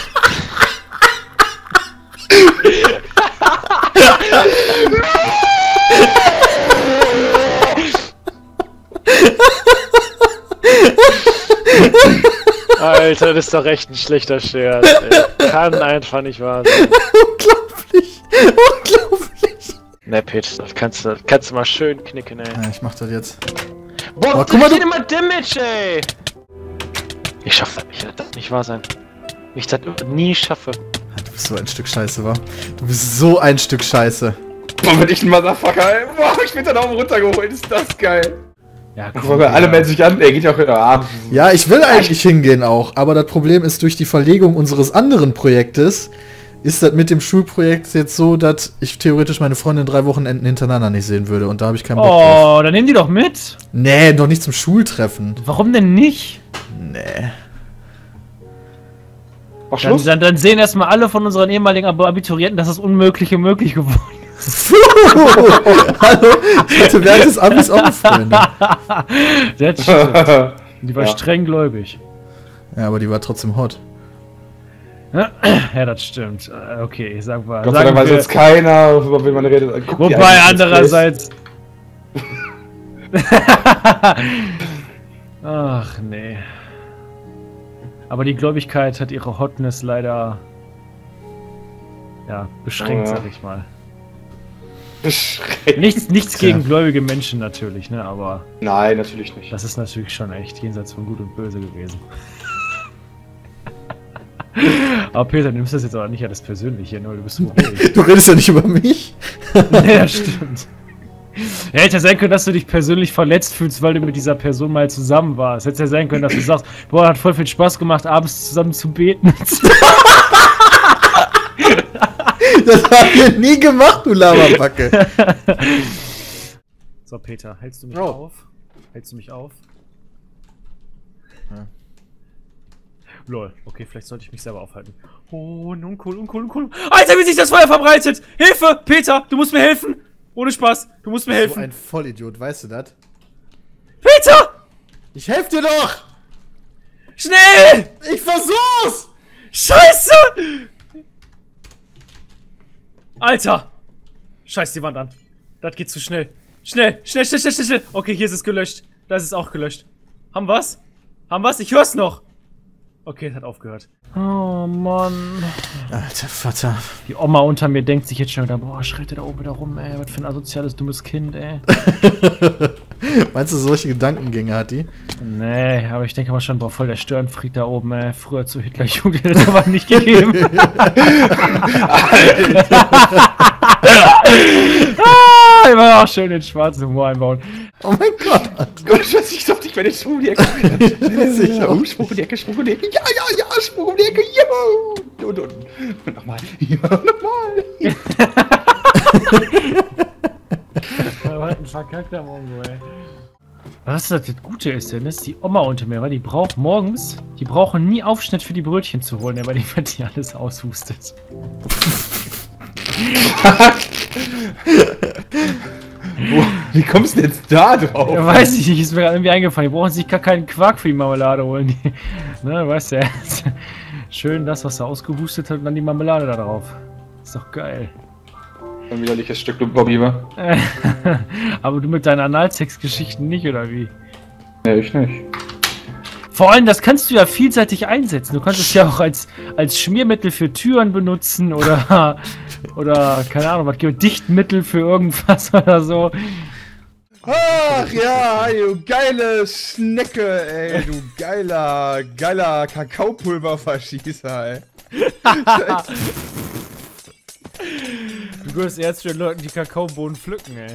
Alter, das ist doch echt ein schlechter Scherz, ey. Kann einfach nicht wahr sein. Unglaublich. Unglaublich. Ne, Pete, das kannst du, kannst du mal schön knicken, ey. Ja, ich mach das jetzt. Boah, Aber guck guck mal, mal, du- immer Damage, ey! Ich schaff das nicht, das darf nicht wahr sein. Ich das nie schaffe. Du bist so ein Stück Scheiße, wa? Du bist so ein Stück Scheiße. Boah, bin ich ein Motherfucker, ey. Boah, ich bin da oben runtergeholt, ist das geil. Ja, Guck mal, alle melden sich an, er geht ja auch wieder ab. Ja, ich will eigentlich hingehen auch, aber das Problem ist, durch die Verlegung unseres anderen Projektes ist das mit dem Schulprojekt jetzt so, dass ich theoretisch meine Freundin drei Wochenenden hintereinander nicht sehen würde und da habe ich keinen Bock drauf. Oh, dann nehmen die doch mit. Nee, doch nicht zum Schultreffen. Warum denn nicht? Nee. Mach Dann, Schluss. dann, dann sehen erstmal alle von unseren ehemaligen Ab- Abiturienten, dass das Unmögliche möglich geworden ist. Hallo, ich hatte während des Abis auch eine Freundin. Das stimmt. Die war Ja. streng gläubig. Ja, aber die war trotzdem hot. Ja, das stimmt. Äh, Okay, sag mal. Gott sei sagen Dank weiß wir- jetzt keiner, über wen man redet. Guck die Wobei eigentlich andererseits. Ach nee. Aber die Gläubigkeit hat ihre Hotness leider ja beschränkt, Oh ja. sag ich mal. Beschränkt. Nichts, nichts Tja. gegen gläubige Menschen natürlich, ne? Aber Nein, natürlich nicht. das ist natürlich schon echt jenseits von Gut und Böse gewesen. Aber Peter, du nimmst das jetzt aber nicht alles persönlich hier, nur du bist so ruhig. Du redest ja nicht über mich. Nee, das stimmt. Ja, hätte ja sein können, dass du dich persönlich verletzt fühlst, weil du mit dieser Person mal zusammen warst. Hätte ja sein können, dass du sagst, boah, hat voll viel Spaß gemacht, abends zusammen zu beten. Das haben wir nie gemacht, du Laberbacke. So, Peter, hältst du mich Oh. auf? Hältst du mich auf? Ja. Lol, okay, vielleicht sollte ich mich selber aufhalten. Oh, uncool, uncool, uncool. Alter, wie sich das Feuer verbreitet! Hilfe! Peter, du musst mir helfen! Ohne Spaß, du musst mir So helfen! ein Vollidiot, weißt du das? Peter! Ich helf dir doch! Schnell! Ich versuch's! Scheiße! Alter! Scheiß die Wand an. Das geht zu schnell. Schnell, schnell, schnell, schnell, schnell, schnell. Okay, hier ist es gelöscht. Da ist es auch gelöscht. Haben wir's? Haben wir's? Ich hör's noch. Okay, es hat aufgehört. Oh Mann. Alter Vater. Die Oma unter mir denkt sich jetzt schon wieder, boah, schreit der da oben wieder rum, ey. Was für ein asoziales, dummes Kind, ey. Meinst du, solche Gedankengänge hat die? Nee, aber ich denke mal schon, boah, voll der Störenfried da oben, ey. Früher zu Hitlerjugend hätte es aber nicht gegeben. Ah, immer auch schön den schwarzen Humor einbauen. Oh mein Gott. Gott, ich weiß nicht, ob ich meine Sprung um die Ecke. Sicher. Oh, Sprung um die Ecke, Sprung um die Ecke. Ja, ja, ja, Sprung um die Ecke. Ja. Und, und, und nochmal. Ja, nochmal. Wir hatten verkackt am Mongo, ey. Was das, das Gute ist denn, ist die Oma unter mir, weil die braucht morgens, die brauchen nie Aufschnitt für die Brötchen zu holen, weil die wird die alles aushustet. Wie kommst du jetzt da drauf? Ja, weiß ich nicht, ist mir irgendwie eingefallen. Die brauchen sich gar keinen Quark für die Marmelade holen. Die, ne, weißt du, schön das, was er ausgehustet hat und dann die Marmelade da drauf. Ist doch geil. Ein widerliches Stück, du Bobby, wa? Aber du mit deinen Analsex-Geschichten nicht, oder wie? Nee, ich nicht. Vor allem, das kannst du ja vielseitig einsetzen. Du kannst es ja auch als, als Schmiermittel für Türen benutzen oder, oder keine Ahnung, was gibt Dichtmittel für irgendwas oder so. Ach ja, du geile Schnecke, ey, du geiler, geiler Kakaopulververschießer, ey. Du gehörst eher zu den Leuten, die Kakaobohnen pflücken, ey.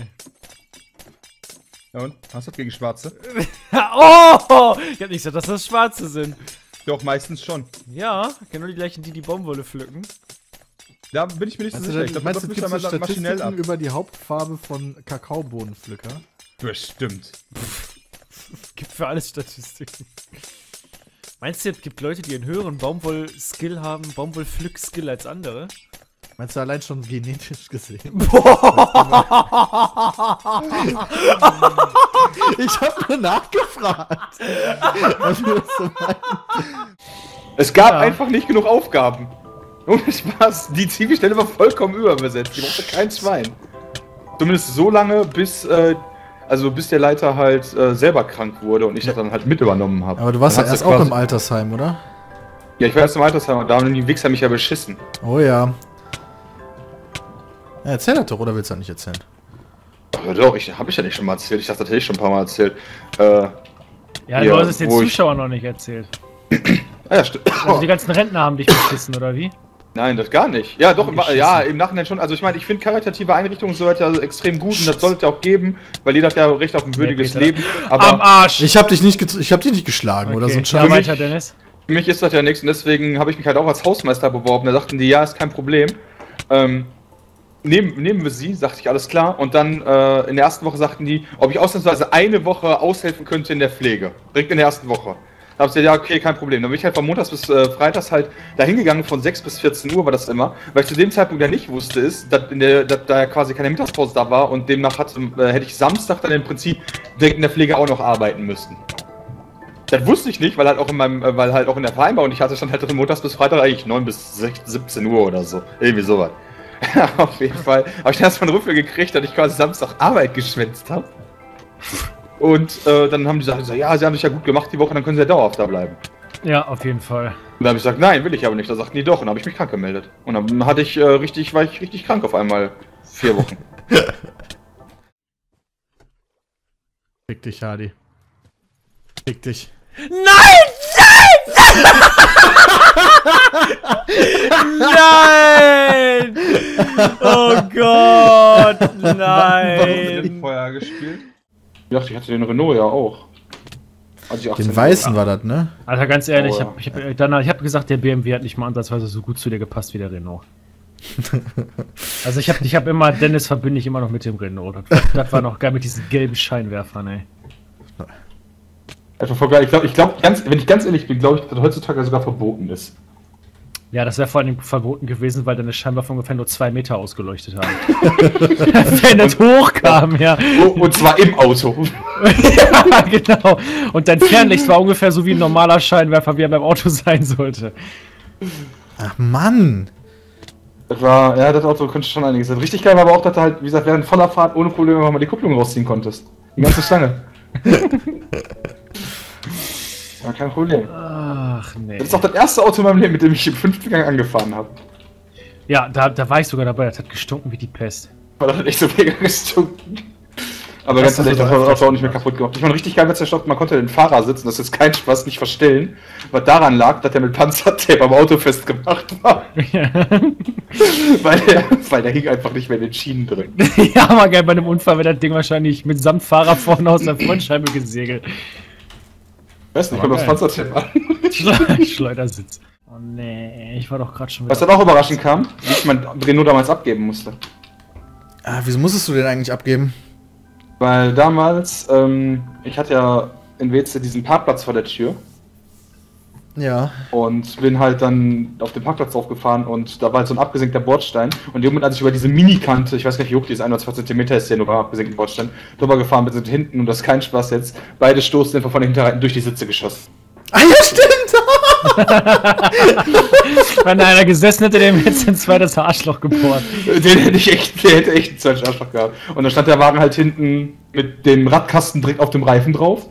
Ja und? Hast du das gegen Schwarze? Oh! Ich hab nicht gesagt, dass das Schwarze sind. Doch, meistens schon. Ja, genau die gleichen, die die Baumwolle pflücken. Da bin ich mir nicht so sicher. Ich glaube, meinst das du, mischt gibt's man so mal maschinell ab. Statistiken über die Hauptfarbe von Kakaobohnenpflücker? Bestimmt. Gibt für alles Statistiken. Meinst du, es gibt Leute, die einen höheren Baumwoll-Skill haben, Baumwoll-Pflück-Skill als andere? Meinst du allein schon genetisch gesehen? Ich hab nur nachgefragt. Was wir das so meinen. Es gab Ja. einfach nicht genug Aufgaben. Ohne Spaß. Die Zivilstelle war vollkommen überbesetzt. Die brauchte kein Schwein. Zumindest so lange, bis, äh, also bis der Leiter halt äh, selber krank wurde und ich das dann halt mit übernommen habe. Aber du warst Dann ja hat's erst auch quasi- im Altersheim, oder? Ja, ich war erst im Altersheim und da haben die Wichser mich ja beschissen. Oh ja. Ja, erzähl das doch, oder willst du das nicht erzählen? Aber doch, ich, hab ich ja nicht schon mal erzählt. Ich dachte, das hätte ich schon ein paar Mal erzählt. Äh, Ja, Ja, du hast es den wo ich- Zuschauern noch nicht erzählt. ah ja, stimmt. Also die ganzen Rentner haben dich beschissen, oder wie? Nein, das gar nicht. Ja, doch, im, Geschissen. ja, im Nachhinein schon. Also ich meine, ich finde karitative Einrichtungen so halt ja extrem gut und das sollte es ja auch geben, weil jeder hat ja Recht auf ein würdiges Peter. Leben. Am Aber Arsch! Ich hab dich nicht, get- ich hab dich nicht geschlagen oder so ein ja, Scheiß. weiter, Dennis. für mich ist das ja nichts und deswegen habe ich mich halt auch als Hausmeister beworben. Da sagten die, ja, ist kein Problem. Ähm, nehmen, nehmen wir sie, sagte ich, alles klar. Und dann äh, in der ersten Woche sagten die, ob ich ausnahmsweise eine Woche aushelfen könnte in der Pflege. Direkt in der ersten Woche. Da habe ich gesagt, ja, okay, kein Problem. Dann bin ich halt von Montags bis äh, Freitags halt da hingegangen, von sechs bis vierzehn Uhr war das immer. Weil ich zu dem Zeitpunkt ja nicht wusste, ist, dass, in der, dass da ja quasi keine Mittagspause da war und demnach hatte, äh, hätte ich Samstag dann im Prinzip direkt in der Pflege auch noch arbeiten müssen. Das wusste ich nicht, weil halt auch in meinem, äh, weil halt auch in der Vereinbarung, ich hatte schon halt drin Montags bis Freitag eigentlich neun bis siebzehn Uhr oder so. Irgendwie sowas. Auf jeden Fall habe ich erstmal einen Rüffel gekriegt, dass ich quasi Samstag Arbeit geschwänzt habe. Und äh, dann haben die gesagt, ja, sie haben sich ja gut gemacht die Woche, dann können sie ja dauerhaft da bleiben. Ja, auf jeden Fall. Und dann habe ich gesagt, nein, will ich aber nicht. Da sagten die doch, und dann habe ich mich krank gemeldet. Und dann hatte ich äh, richtig, war ich richtig krank auf einmal. Vier Wochen. Fick dich, Hardy. Fick dich. Nein! Oh Gott, Den nein! vorher gespielt. Ich dachte, ich hatte den Renault ja auch. Als ich achtzehn Den weißen war das, ne? Alter, ganz ehrlich, Oh, ich ja. hab, ich hab, äh, danach, ich hab gesagt, der B M W hat nicht mal ansatzweise so gut zu dir gepasst wie der Renault. Also ich hab, ich hab immer, Dennis verbinde ich immer noch mit dem Renault. Das, das war noch geil mit diesen gelben Scheinwerfern, ey. Einfach voll geil. Ich glaube, ich glaub, ganz, wenn ich ganz ehrlich bin, glaube ich, dass das heutzutage sogar verboten ist. Ja, das wäre vor allem verboten gewesen, weil deine Scheinwerfer ungefähr nur zwei Meter ausgeleuchtet haben. Wenn es hochkam, ja. Oh, und zwar im Auto. Ja, genau. Und dein Fernlicht war ungefähr so wie ein normaler Scheinwerfer, wie er beim Auto sein sollte. Ach Mann! Das war, ja, das Auto konnte schon einiges sein. Richtig geil war aber auch, dass du halt, wie gesagt, während voller Fahrt ohne Probleme mal die Kupplung rausziehen konntest. Die ganze Stange. War kein Problem. Ah. Ach nee. Das ist auch das erste Auto in meinem Leben, mit dem ich im fünften Gang angefahren habe. Ja, da, da war ich sogar dabei, das hat gestunken wie die Pest. War das echt so mega gestunken. Aber Das ganz ehrlich, hast das du war doch das auch nicht mehr kaputt gemacht. Ich meine, richtig geil, wenn zerstört, man konnte den Fahrer sitzen, das ist jetzt kein Spaß, nicht verstellen. Was daran lag, dass der mit Panzertape am Auto festgemacht war. weil, der, weil der hing einfach nicht mehr in den Schienen drin. Ja, mal geil, bei einem Unfall wäre das Ding wahrscheinlich mit samt Fahrer vorne aus der Frontscheibe gesegelt. Ich weiß nicht, kommt das Panzertape an. Schleudersitz. Oh nee, ich war doch gerade schon wieder. Was dann auch überraschend kam, wie ich mein Renault damals abgeben musste. Ah, wieso musstest du den eigentlich abgeben? Weil damals, ähm, ich hatte ja in Weze diesen Parkplatz vor der Tür. Ja. Und bin halt dann auf den Parkplatz draufgefahren und da war halt so ein abgesenkter Bordstein. Und in dem Moment, als ich über diese Minikante, ich weiß gar nicht, wie hoch die ist, ein oder zwei Zentimeter ist ja nur beim abgesenkten Bordstein, drüber gefahren bin, sind hinten, und das ist kein Spaß jetzt, beide Stoßen einfach von den Hinterreihen durch die Sitze geschossen. Ah ja, stimmt! Wenn da einer gesessen hätte, der ihm jetzt ein zweites Arschloch gebohrt. Den hätte ich echt, der hätte echt ein zweites Arschloch gehabt. Und dann stand der Wagen halt hinten mit dem Radkasten direkt auf dem Reifen drauf.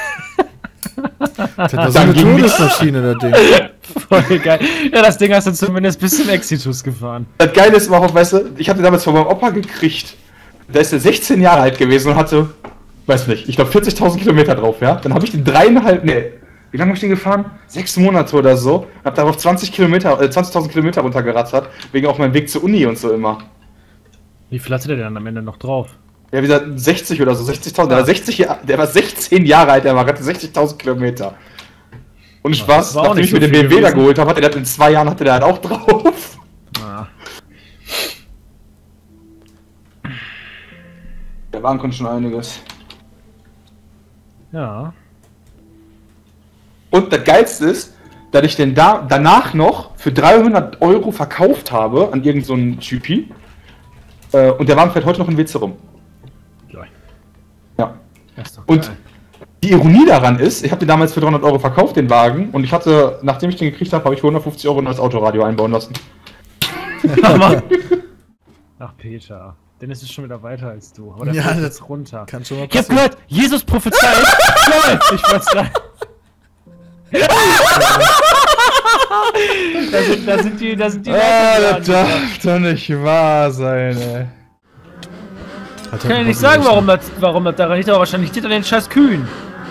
Das war so eine Todesmaschine, das Ding. Voll geil. Ja, das Ding hast du zumindest bis zum Exitus gefahren. Das Geile ist überhaupt, weißt du, ich hatte damals von meinem Opa gekriegt. Da ist er sechzehn Jahre alt gewesen und hatte, weiß nicht, ich glaube vierzigtausend Kilometer drauf, ja. Dann habe ich den dreieinhalb, nee, wie lange habe ich den gefahren? Sechs Monate oder so. Hab darauf zwanzig Kilometer, äh, zwanzigtausend Kilometer runtergerattert, wegen auch meinem Weg zur Uni und so immer. Wie viel hatte der denn am Ende noch drauf? Ja, wie gesagt, sechzig oder so, sechzigtausend. Der war sechzig Jahre, der war sechzehn Jahre alt, der war hatte sechzigtausend Kilometer. Und Spaß, war auch nachdem nicht ich mir so den viel B M W da gewesen. geholt habe, hatte der in zwei Jahren hatte der halt auch drauf. Ah. Der Wagen konnte schon einiges. Ja. Und das Geilste ist, dass ich den da danach noch für dreihundert Euro verkauft habe an irgendeinen so Typi. Äh, und der Wagen fährt heute noch in Weze rum. Ja. Ja. Das ist doch Und geil. die Ironie daran ist, ich habe den damals für dreihundert Euro verkauft, den Wagen. Und ich hatte, nachdem ich den gekriegt habe, habe ich für hundertfünfzig Euro ein neues Autoradio einbauen lassen. Ach, Peter. Dennis ist schon wieder weiter als du. Aber der Ja, fällt das jetzt runter. Kann schon mal Ich hab passieren. gehört, Jesus prophezeit. Lol, ich wollte sagen. da, sind, da sind die, da sind die Ah, Leute das darf doch nicht wahr sein, ey. Ich kann ja nicht sagen, warum das, warum das daran liegt, aber wahrscheinlich steht an den scheiß Kühen.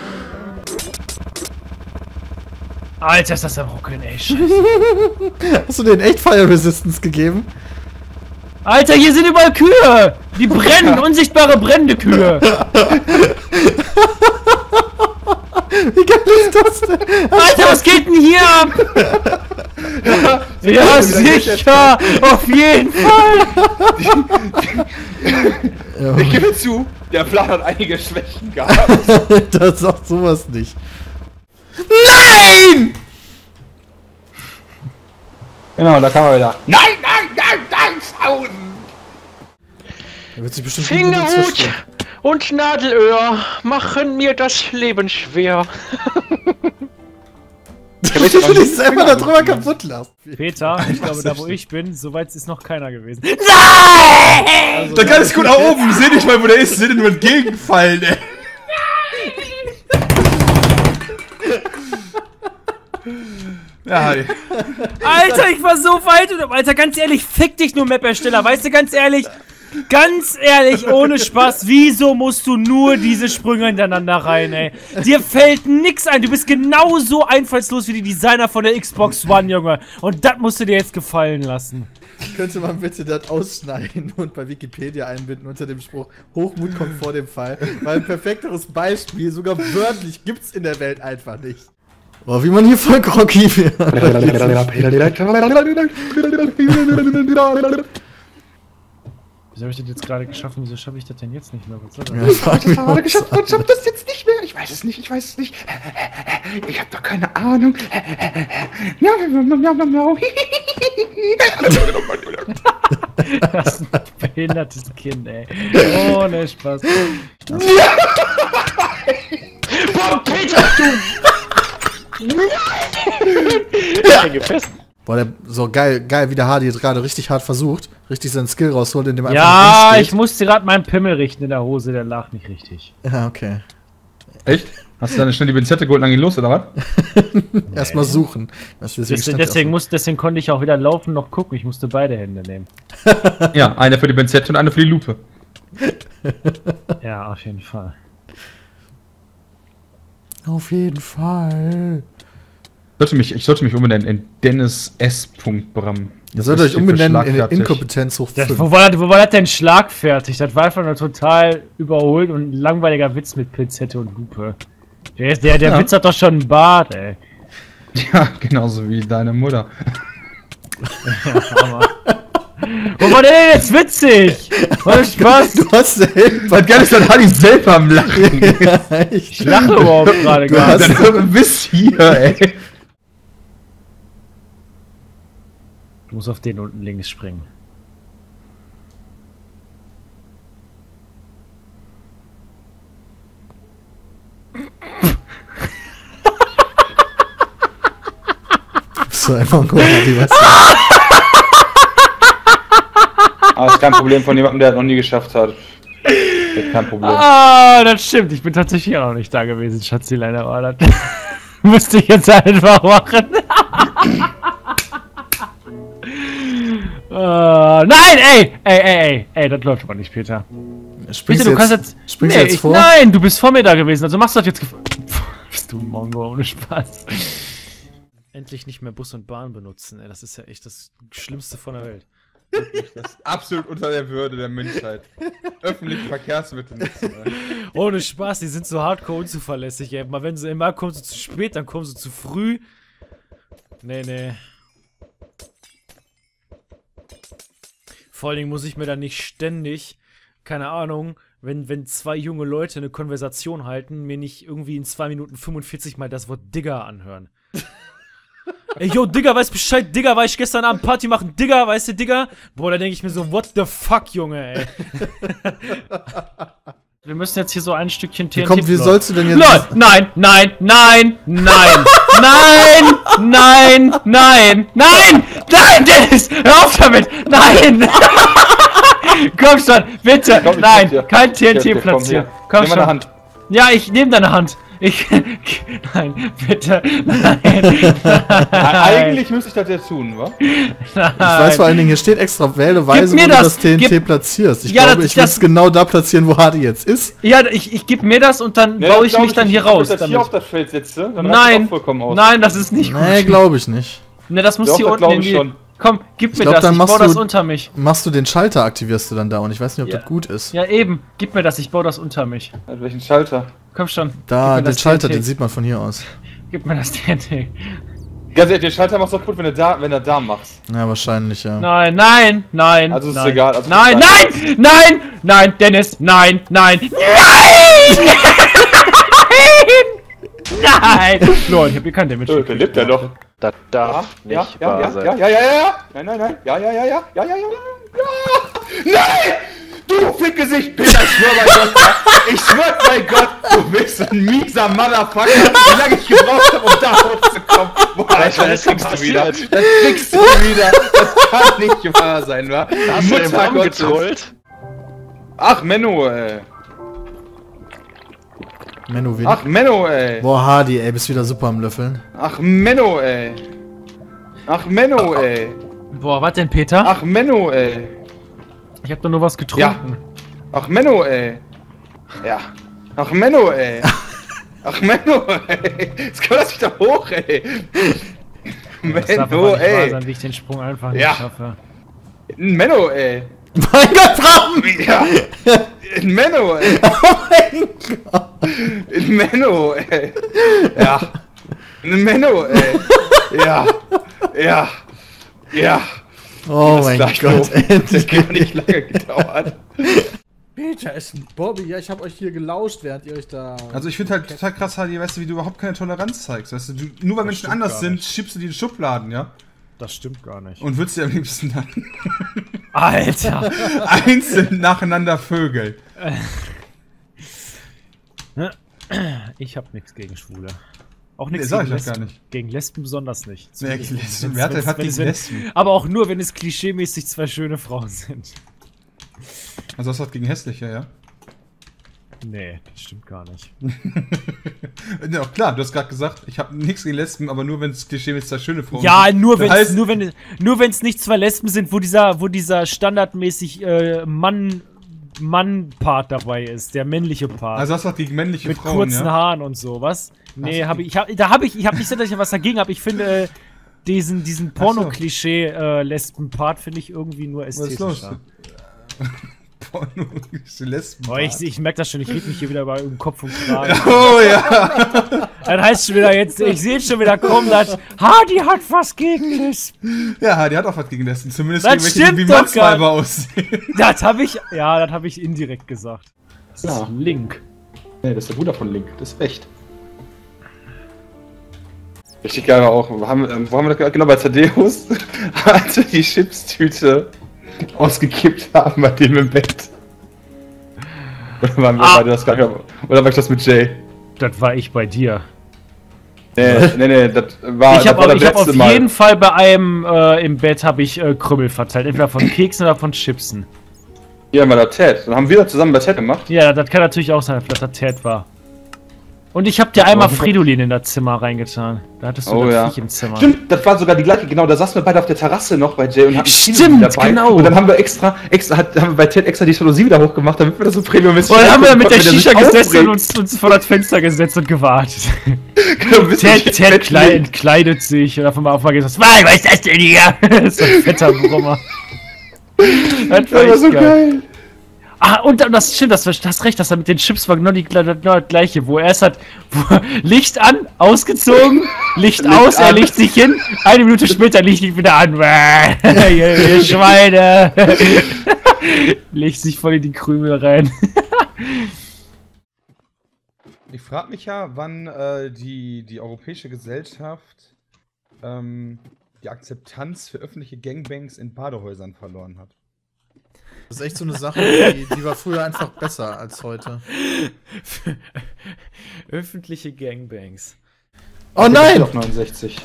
Alter, ist das am Ruckeln, ey, scheiße. Hast du denen echt Fire Resistance gegeben? Alter, hier sind überall Kühe! Die brennen, unsichtbare brennende Kühe! Wie geil ist das denn? Alter, was geht denn hier ab? Ja, ja sicher! Auf jeden Fall! Ja. Ich gebe zu, der Plan hat einige Schwächen gehabt. Das sagt sowas nicht. Nein! Genau, da kam er wieder. Nein, nein, nein, nein, Frauen! Da wird sich bestimmt Fingerhut und Nadelöhr machen mir das Leben schwer. Ich will dich selber da drüber kaputt lassen. Peter, ich glaube, da wo ich bin, so weit ist noch keiner gewesen. Also, da kann ich gut nach oben, ich seh nicht mal, wo der ist, ich seh den nur entgegenfallen, ey. Ja, hi. Alter, ich war so weit und Alter, ganz ehrlich, fick dich nur Map-Ersteller, weißt du, ganz ehrlich, ganz ehrlich, ohne Spaß, wieso musst du nur diese Sprünge hintereinander rein, ey? Dir fällt nix ein, du bist genauso einfallslos wie die Designer von der Xbox One, Junge. Und das musst du dir jetzt gefallen lassen. Könnte man bitte das ausschneiden und bei Wikipedia einbinden unter dem Spruch Hochmut kommt vor dem Fall, weil ein perfekteres Beispiel, sogar wörtlich, gibt's in der Welt einfach nicht. Oh, wie man hier voll groggy wird. Wieso habe ich das jetzt gerade geschaffen? Wieso schaffe ich das denn jetzt nicht mehr? Was soll das? Ja, frag mich Aber geschafft, ich schaff das jetzt nicht mehr. Ich weiß es nicht, ich weiß es nicht. Ich hab doch keine Ahnung. Das ist ein behindertes Kind, ey. Ohne Spaß. Boah, Peter, du! Ich hänge fest. Boah, der, so geil, geil, wie der Hardy jetzt gerade richtig hart versucht, richtig seinen Skill rausholt, indem er Ja, einfach ich musste gerade meinen Pimmel richten in der Hose, der lag nicht richtig. Ja, okay. Echt? Hast du dann schnell die Pinzette geholt und dann ging los, oder was? Erstmal suchen. Was wir Deswegen, deswegen, muss, deswegen konnte ich auch weder laufen noch gucken. Ich musste beide Hände nehmen. Ja, eine für die Pinzette und eine für die Lupe. Ja, auf jeden Fall. Auf jeden Fall. Ich sollte mich, ich sollte mich umbenennen in Dennis S. Bram. Ihr solltet euch umbenennen in Inkompetenz hoch fünf. Wo war, wo war das denn schlagfertig? Das war einfach nur total überholt und ein langweiliger Witz mit Pinzette und Lupe. Der, der, der ja. Witz hat doch schon einen Bart, ey. Ja, genauso wie deine Mutter. Ja, aber. Wo war der denn jetzt witzig? Was Spaß? Du hast selber. Was geil ist, dann hatte ich selber am Lachen. Ja, ich ich lache überhaupt gerade gar nicht. Dann bis hier, ey. Du musst auf den unten links springen. So einfach ein die was. Aber das ist kein Problem von jemandem, der das noch nie geschafft hat. Das ist kein Problem. Ah, das stimmt. Ich bin tatsächlich auch noch nicht da gewesen, Schatzilein, aber das müsste ich jetzt einfach machen. uh, nein, ey! Ey, ey, ey, ey, das läuft aber nicht, Peter. Springst Peter, du jetzt, kannst jetzt. springst Nee, jetzt ich, vor? nein, du bist vor mir da gewesen, also machst du das jetzt. Bist du Mongo, ohne Spaß. Endlich nicht mehr Bus und Bahn benutzen, ey, das ist ja echt das Schlimmste von der Welt. Das ist absolut unter der Würde der Menschheit. Öffentliche Verkehrsmittel nutzen, ey. Ohne Spaß, die sind so hardcore unzuverlässig, ey. Mal wenn sie immer kommen sie zu spät, dann kommen sie zu früh. Nee, nee. Vor allen Dingen muss ich mir dann nicht ständig, keine Ahnung, wenn, wenn zwei junge Leute eine Konversation halten, mir nicht irgendwie in zwei Minuten fünfundvierzig mal das Wort Digger anhören. Ey, yo, Digger, weißt Bescheid, Digger, war ich gestern Abend Party machen, Digger, weißt du, Digger? Boah, da denke ich mir so, what the fuck, Junge, ey. Wir müssen jetzt hier so ein Stückchen T N T... Komm, wie sollst du denn jetzt... Lol, nein, nein, nein, nein, nein, nein, nein, nein, nein, Dennis, hör auf damit, nein. Komm schon, bitte, Komm, nein, dir. kein T N T Komm, platzieren. komm, Komm nimm schon. meine Hand. Ja, ich nehme deine Hand. Ich... Nein, bitte, nein, nein. Eigentlich müsste ich das jetzt tun, wa? Nein. Ich weiß vor allen Dingen, hier steht extra, wähle Weise, wo mir du das. das T N T Gib- platzierst. Ich Ja, glaube, das- ich will das- es genau da platzieren, wo Hardy jetzt ist. Ja, ich, ich gebe mir das und dann baue ich mich dann hier raus. Wenn ich das hier Damit. auf das Feld setze, dann Nein, reicht das auch vollkommen aus. nein, das ist nicht gut. Nee, glaube ich nicht. Ne, das muss Doch, hier das unten glaub in ich die... schon. Komm, gib Ich mir glaub, das, dann ich machst baue das du- unter mich. Machst du den Schalter, aktivierst du dann da und ich weiß nicht, ob Ja. das gut ist. Ja, eben, gib mir das, ich baue das unter mich. Also welchen Schalter? Komm schon. Da, gib mir den das Schalter, T N T. den sieht man von hier aus. Gib mir das T N T. Ganz ehrlich, den Schalter machst du doch gut, wenn du da, wenn du da machst. Ja, wahrscheinlich, ja. Nein, nein, nein. Also ist nein. egal, also nein, ist nein, nein, nein, Dennis, nein, nein, nein! Nein! Lord, ich hab hier kein Damage. Äh, der lebt ja doch. Das darf Ja, nicht ja, wahr ja, sein. ja, ja, ja, ja, nein, nein, nein, ja, ja, ja, ja, ja, ja, ja, ja, nein! Du Fickgesicht, Peter, ich schwör bei Gott, ja. Ich schwör bei Gott, du bist ein mieser Motherfucker, wie lange ich gebraucht habe, um da hochzukommen. Boah, Weißt du, Alter, was das ist kriegst du wieder, passiert? das kriegst du wieder, das kann nicht wahr sein, wa? Hast du den Baum Gottes. getrollt? Ach, Menno, ey. Menno, wen? Ach, Menno, ey. Boah, Hardy, ey, bist wieder super am Löffeln. Ach, Menno, ey. Ach, Menno, ey. Boah, was denn, Peter? Ach, Menno, ey. Ich hab doch nur was Ja. getrunken. Ach, Menno, ey. Ja. Ach, Menno, ey. Ach, Menno, ey. Jetzt kann das wieder hoch, ey. Das darf aber Menno, nicht wahr ey. sein, wie ich den Sprung einfach nicht Ja. schaffe. Menno, ey. Mein Gott, Bram! Ja. Menno, ey. Oh mein Gott! Menno, ey. Ja. Menno, ey. Ja. Ja. Ja. Oh Das mein gleich Gott, hoch. Das endlich. hat nicht lange gedauert. Peter ist ein Bobby. Ja, ich habe euch hier gelauscht, während ihr euch da... Also ich finde halt total krass, Hardy, weißt du, wie du überhaupt keine Toleranz zeigst, weißt du, du nur weil Menschen anders sind, schiebst du die in Schubladen, ja? Das stimmt gar nicht. Und würdest dir am liebsten dann Alter! einzeln nacheinander vögeln. Ich hab nichts gegen Schwule. Auch nichts Nee, sag gegen ich doch gar Lesben. nicht. Gegen Lesben besonders nicht. Nee, Zumindest Lesben. wenn's- Wer hat denn- wenn's- hat wenn es- gegen wenn- Lesben? Aber auch nur, wenn es klischeemäßig zwei schöne Frauen sind. Also hast du was gegen hässliche, ja? Nee, das stimmt gar nicht. Ja, klar, du hast gerade gesagt, ich habe nichts gegen Lesben, aber nur wenn es Klischee mit zwei schöne Frauen Ja, sind. nur Das wenn heißt- nur wenn nur wenn es nicht zwei Lesben sind, wo dieser wo dieser standardmäßig äh, Mann Mann-Part dabei ist, der männliche Part. Also hast du was gegen männliche mit Frauen, kurzen ja? Haaren und so, was? Nee, du habe ich, ich hab, da habe ich, ich habe nicht gesagt, dass ich was dagegen habe. Ich finde äh, diesen diesen Porno-Klischee-Lesben-Part finde ich irgendwie nur Was ist los? ästhetischer. Porno, Lesben. Oh, ich, ich merke das schon, ich rede mich hier wieder über um Kopf und Kragen. Oh ja! Dann heißt schon wieder jetzt, ich sehe schon wieder kommen, dass Hardy hat was gegen Lesben. Ja, die hat auch was gegen Lesben. Zumindest Das gegen welche, stimmt die wie doch Mannsweiber gar aussehen. Das habe ich, ja, das habe ich indirekt gesagt. Das Ja. ist Link. Nee, das ist der Bruder von Link, das ist echt. Richtig geil war auch, wo haben, ähm, wo haben wir das genau bei Thaddeus, als wir die Chipstüte ausgekippt haben bei dem im Bett. Oder waren wir Ah. beide das gar nicht, oder war ich das mit Jay? Das war ich bei dir. Nee, nee, nee, das war, Ich das habe war das ich hab letzte auf Mal. jeden Fall bei einem äh, im Bett habe ich äh, Krümmel verteilt. Entweder von Keksen oder von Chipsen. Hier mal das Ted. Dann haben wir das zusammen bei Ted gemacht. Ja, das kann natürlich auch sein, dass das Ted war. Und ich habe dir einmal Fridolin in das Zimmer reingetan. Da hattest du Oh das ja. Viech im Zimmer. Stimmt, das war sogar die gleiche, genau, da saßen wir beide auf der Terrasse noch bei Jay und hatten Stimmt, Kino dabei. genau. Und dann haben wir extra, extra hat, haben wir bei Ted extra die Jalousie wieder hochgemacht, damit wir das so premium-mäßig Und dann haben wir da mit der konnten, Shisha sich gesessen und aufregt. uns, uns vor das Fenster gesetzt und gewartet. Genau, bis Ted, ich Ted im Bett klei- lieg. entkleidet sich und auf einmal auf einmal gesagt, was, was ist das denn hier? Das ist so ein fetter Brummer. Das Das war echt so geil. Ah, und das stimmt, das, das hast recht, das mit den Chips war genau, die, genau das gleiche, wo er es hat, wo, Licht an, ausgezogen, Licht aus, er an. legt sich hin, eine Minute später Licht ich wieder an, ihr, ihr Schweine, legt sich voll in die Krümel rein. Ich frage mich ja, wann äh, die, die europäische Gesellschaft ähm, die Akzeptanz für öffentliche Gangbangs in Badehäusern verloren hat. Das ist echt so eine Sache, die, die war früher einfach besser als heute. Öffentliche Gangbangs. Oh Der nein! steht auf neunundsechzig.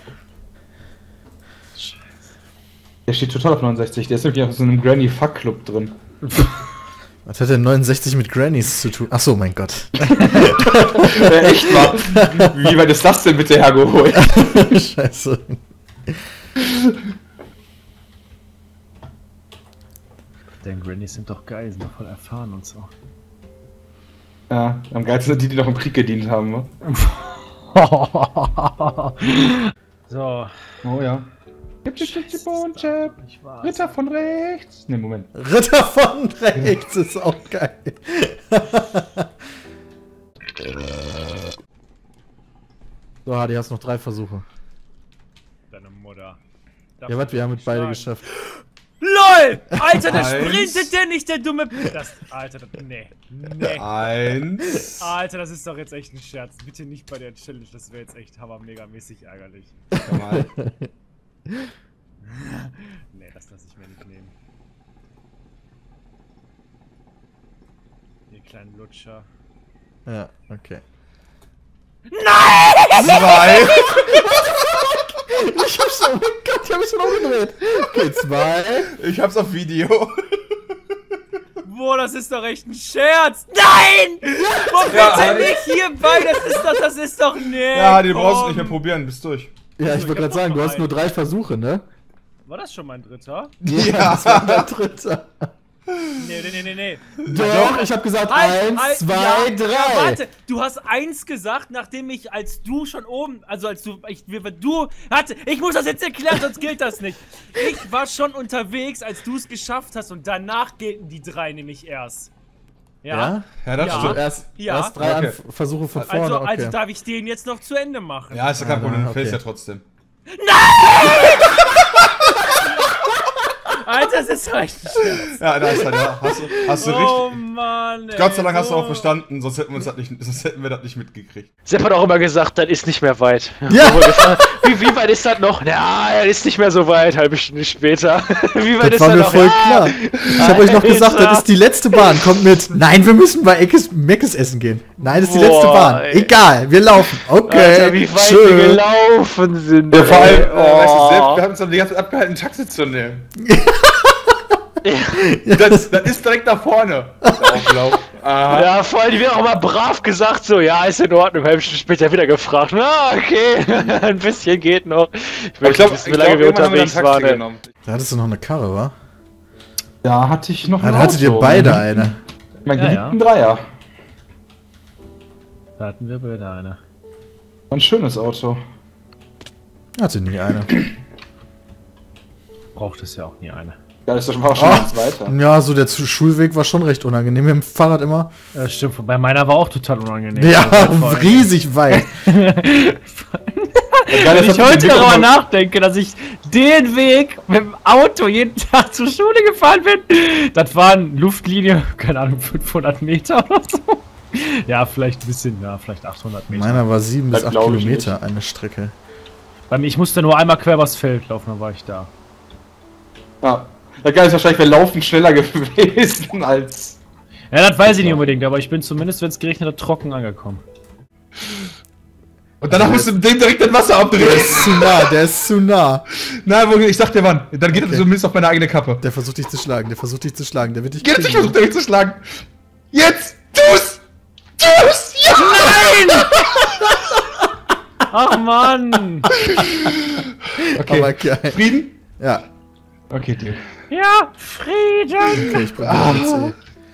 Der steht total auf neunundsechzig, der ist nämlich auf so einem Granny Fuck Club drin. Was hat denn neunundsechzig mit Grannies zu tun? Achso, mein Gott. Ja, echt mal. Wie weit ist das denn bitte hergeholt? Scheiße. Denn Grannies sind doch geil, sind doch voll erfahren und so. Ja, am geilsten sind die, die noch im Krieg gedient haben, ne? So. Oh ja. Ritter von rechts. Ne, Moment. Ritter von rechts ist auch geil. So, Hardy, hast noch drei Versuche. Deine Mutter. Ja, was, wir haben mit beide geschafft. LOL! Alter, der Eins. sprintet der nicht, der dumme... Das, Alter, das, nee. Nee. Eins. Alter, das ist doch jetzt echt ein Scherz. Bitte nicht bei der Challenge, das wäre jetzt echt hammer-mega-mäßig ärgerlich. Mal. Nee, das lasse ich mir nicht nehmen. Ihr kleinen Lutscher. Ja, okay. Zwei. Ich hab schon, oh mein Gott, ich hab mich schon umgedreht. Okay, zwei. Ich hab's auf Video. Boah, das ist doch echt ein Scherz! Nein! Boah, bitte Ja, nicht hierbei! Das ist doch, das ist doch nee! Ja, die brauchst du komm. nicht mehr probieren, bist durch. Ja, ich ich wollte hab gerade sagen, noch du hast einen. nur drei Versuche, ne? War das schon mein dritter? Ja, das war der dritte. Nee, nee, nee, nee, nee. Doch, ich hab gesagt Halt, eins, halt, zwei, ja, drei. Ja, warte, du hast eins gesagt, nachdem ich, als du schon oben, also als du, ich, wir- du, warte, ich muss das jetzt erklären, sonst gilt das nicht. Ich war schon unterwegs, als du es geschafft hast und danach gelten die drei nämlich erst. Ja? Ja? Ja, das Ja. Also stimmt. erst, Ja. erst drei Okay. Anf- Versuche von vorne, Also, okay. also darf ich den jetzt noch zu Ende machen? Ja, ist ja kein Ah, Problem, du okay. fällst ja trotzdem. Alter, das ist echt ein Scherz. Ja, da ist halt, ja. Hast, du- hast du Oh richtig. Mann, ey. Gott sei Dank hast du auch Oh. verstanden, sonst hätten wir, uns das nicht, sonst hätten wir das nicht mitgekriegt. Sepp hat auch immer gesagt, das ist nicht mehr weit. Ja. Wo wir gefragt, Wie, wie weit ist das noch? Ja, das ist nicht mehr so weit, halbe Stunde später. Wie weit Das ist war das mir noch? voll Ja. klar. Ich habe euch noch gesagt, das ist die letzte Bahn. Kommt mit. Nein, wir müssen bei Eckes, Meckes essen gehen. Nein, das ist die Boah, letzte Bahn. ey. Egal, wir laufen. Okay. Alter, wie weit wir Tschö. gelaufen sind. Ja, vor allem, ey. äh, weißt du, Oh. selbst, wir haben uns dann die ganze Zeit abgehalten, ein Taxi zu nehmen. Das, das ist direkt da vorne. Aha. Ja, vor allem, die wird auch mal brav gesagt, so, ja, ist in Ordnung, halb Stunde später wieder gefragt, na, okay, ein bisschen geht noch. Ich möchte glaub, wissen, wie lange wir unterwegs waren. Ne? Da hattest du noch eine Karre, wa? Da hatte ich noch Ah, ein da hattet ihr Auto. beide eine. Mein Ja, geliebten ja. Dreier. Da hatten wir beide eine. Ein schönes Auto. Hatte nie eine. Braucht es ja auch nie eine. Ja, das war auch schon Ah, ganz weiter. Ja, so der Zu- Schulweg war schon recht unangenehm. Mit dem Fahrrad immer. Ja, stimmt, bei meiner war auch total unangenehm. Ja, Also, vor allem- riesig weit. Wenn ich heute darüber nachdenke, dass ich den Weg mit dem Auto jeden Tag zur Schule gefahren bin, das waren Luftlinie, keine Ahnung, fünfhundert Meter oder so. Ja, vielleicht ein bisschen, ja, vielleicht achthundert Meter. Meiner war sieben bis Das acht glaub ich Kilometer eine Strecke. Bei mir, ich musste nur einmal quer übers Feld laufen, dann war ich da. Ja. Der Geil ist wahrscheinlich wäre Laufen schneller gewesen als. Ja, das weiß ich nicht unbedingt, aber ich bin zumindest, wenn es geregnet hat, trocken angekommen. Und danach musst du dem direkt das Wasser abdrehen. Der ist zu nah, der ist zu nah. Nein, wo, ich sag dir wann. Dann geht er Okay. zumindest auf meine eigene Kappe. Der versucht dich zu schlagen, der versucht dich zu schlagen, der wird dich Jetzt, ich killen. versuch dich zu schlagen. Jetzt! Tu's! Tu's! Ja! Nein! Ach Mann! Okay. Aber geil. Frieden? Ja. Okay, Deal. Ja, Frieden! Okay, ich bin ah.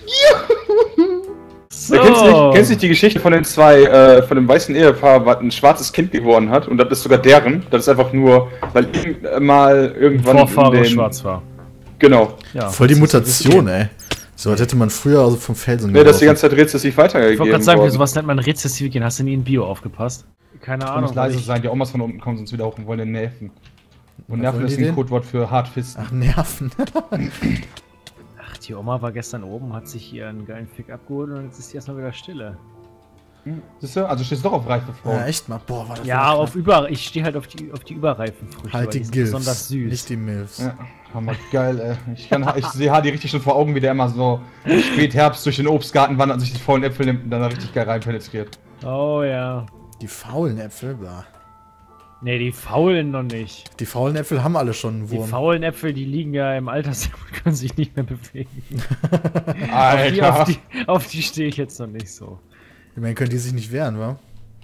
So. Ja, kennst, du nicht, kennst du nicht die Geschichte von den zwei, äh, von dem weißen Ehepaar, was ein schwarzes Kind geboren hat? Und das ist sogar deren. Das ist einfach nur, weil irgend- mal irgendwann. Vorfahre in den, schwarz war. Genau. Ja, Voll die das ist- Mutation, ey. So, das hätte man früher also vom Felsen Ne, das die geworfen. ganze Zeit rezessiv Ich wollte weitergegeben gerade sagen, für worden. sowas nennt man rezessiv gehen. Hast du nie in Bio aufgepasst? Keine Du Ahnung. musst leise weil ich- sein, die Omas von unten kommen sonst wieder hoch und wollen den nerven. Und Was nerven wollen ist die ein denn? Codewort für hart fisten. Ach, Nerven. Ach, die Oma war gestern oben, hat sich hier einen geilen Fick abgeholt und jetzt ist sie erstmal wieder stille. Siehst du? Also stehst du doch auf reife Frauen. Ja, echt mal. Boah, war das Ja, wieder auf über, ich stehe halt auf die, auf die überreifen Früchte. Halt weil die sind Gilfs, besonders süß. nicht die Milfs. Ja, hammer geil, ey. Ich, kann, ich sehe Hardy richtig schon vor Augen, wie der immer so spät Herbst durch den Obstgarten wandert und sich die faulen Äpfel nimmt und dann da richtig geil rein penetriert. Oh ja. Die faulen Äpfel, bla. Nee, die faulen noch nicht. Die faulen Äpfel haben alle schon einen Die Wurm. faulen Äpfel, die liegen ja im Altersheim und können sich nicht mehr bewegen. Alter. Auf die, auf die, auf die stehe ich jetzt noch nicht so. Ich meine, können die sich nicht wehren, wa?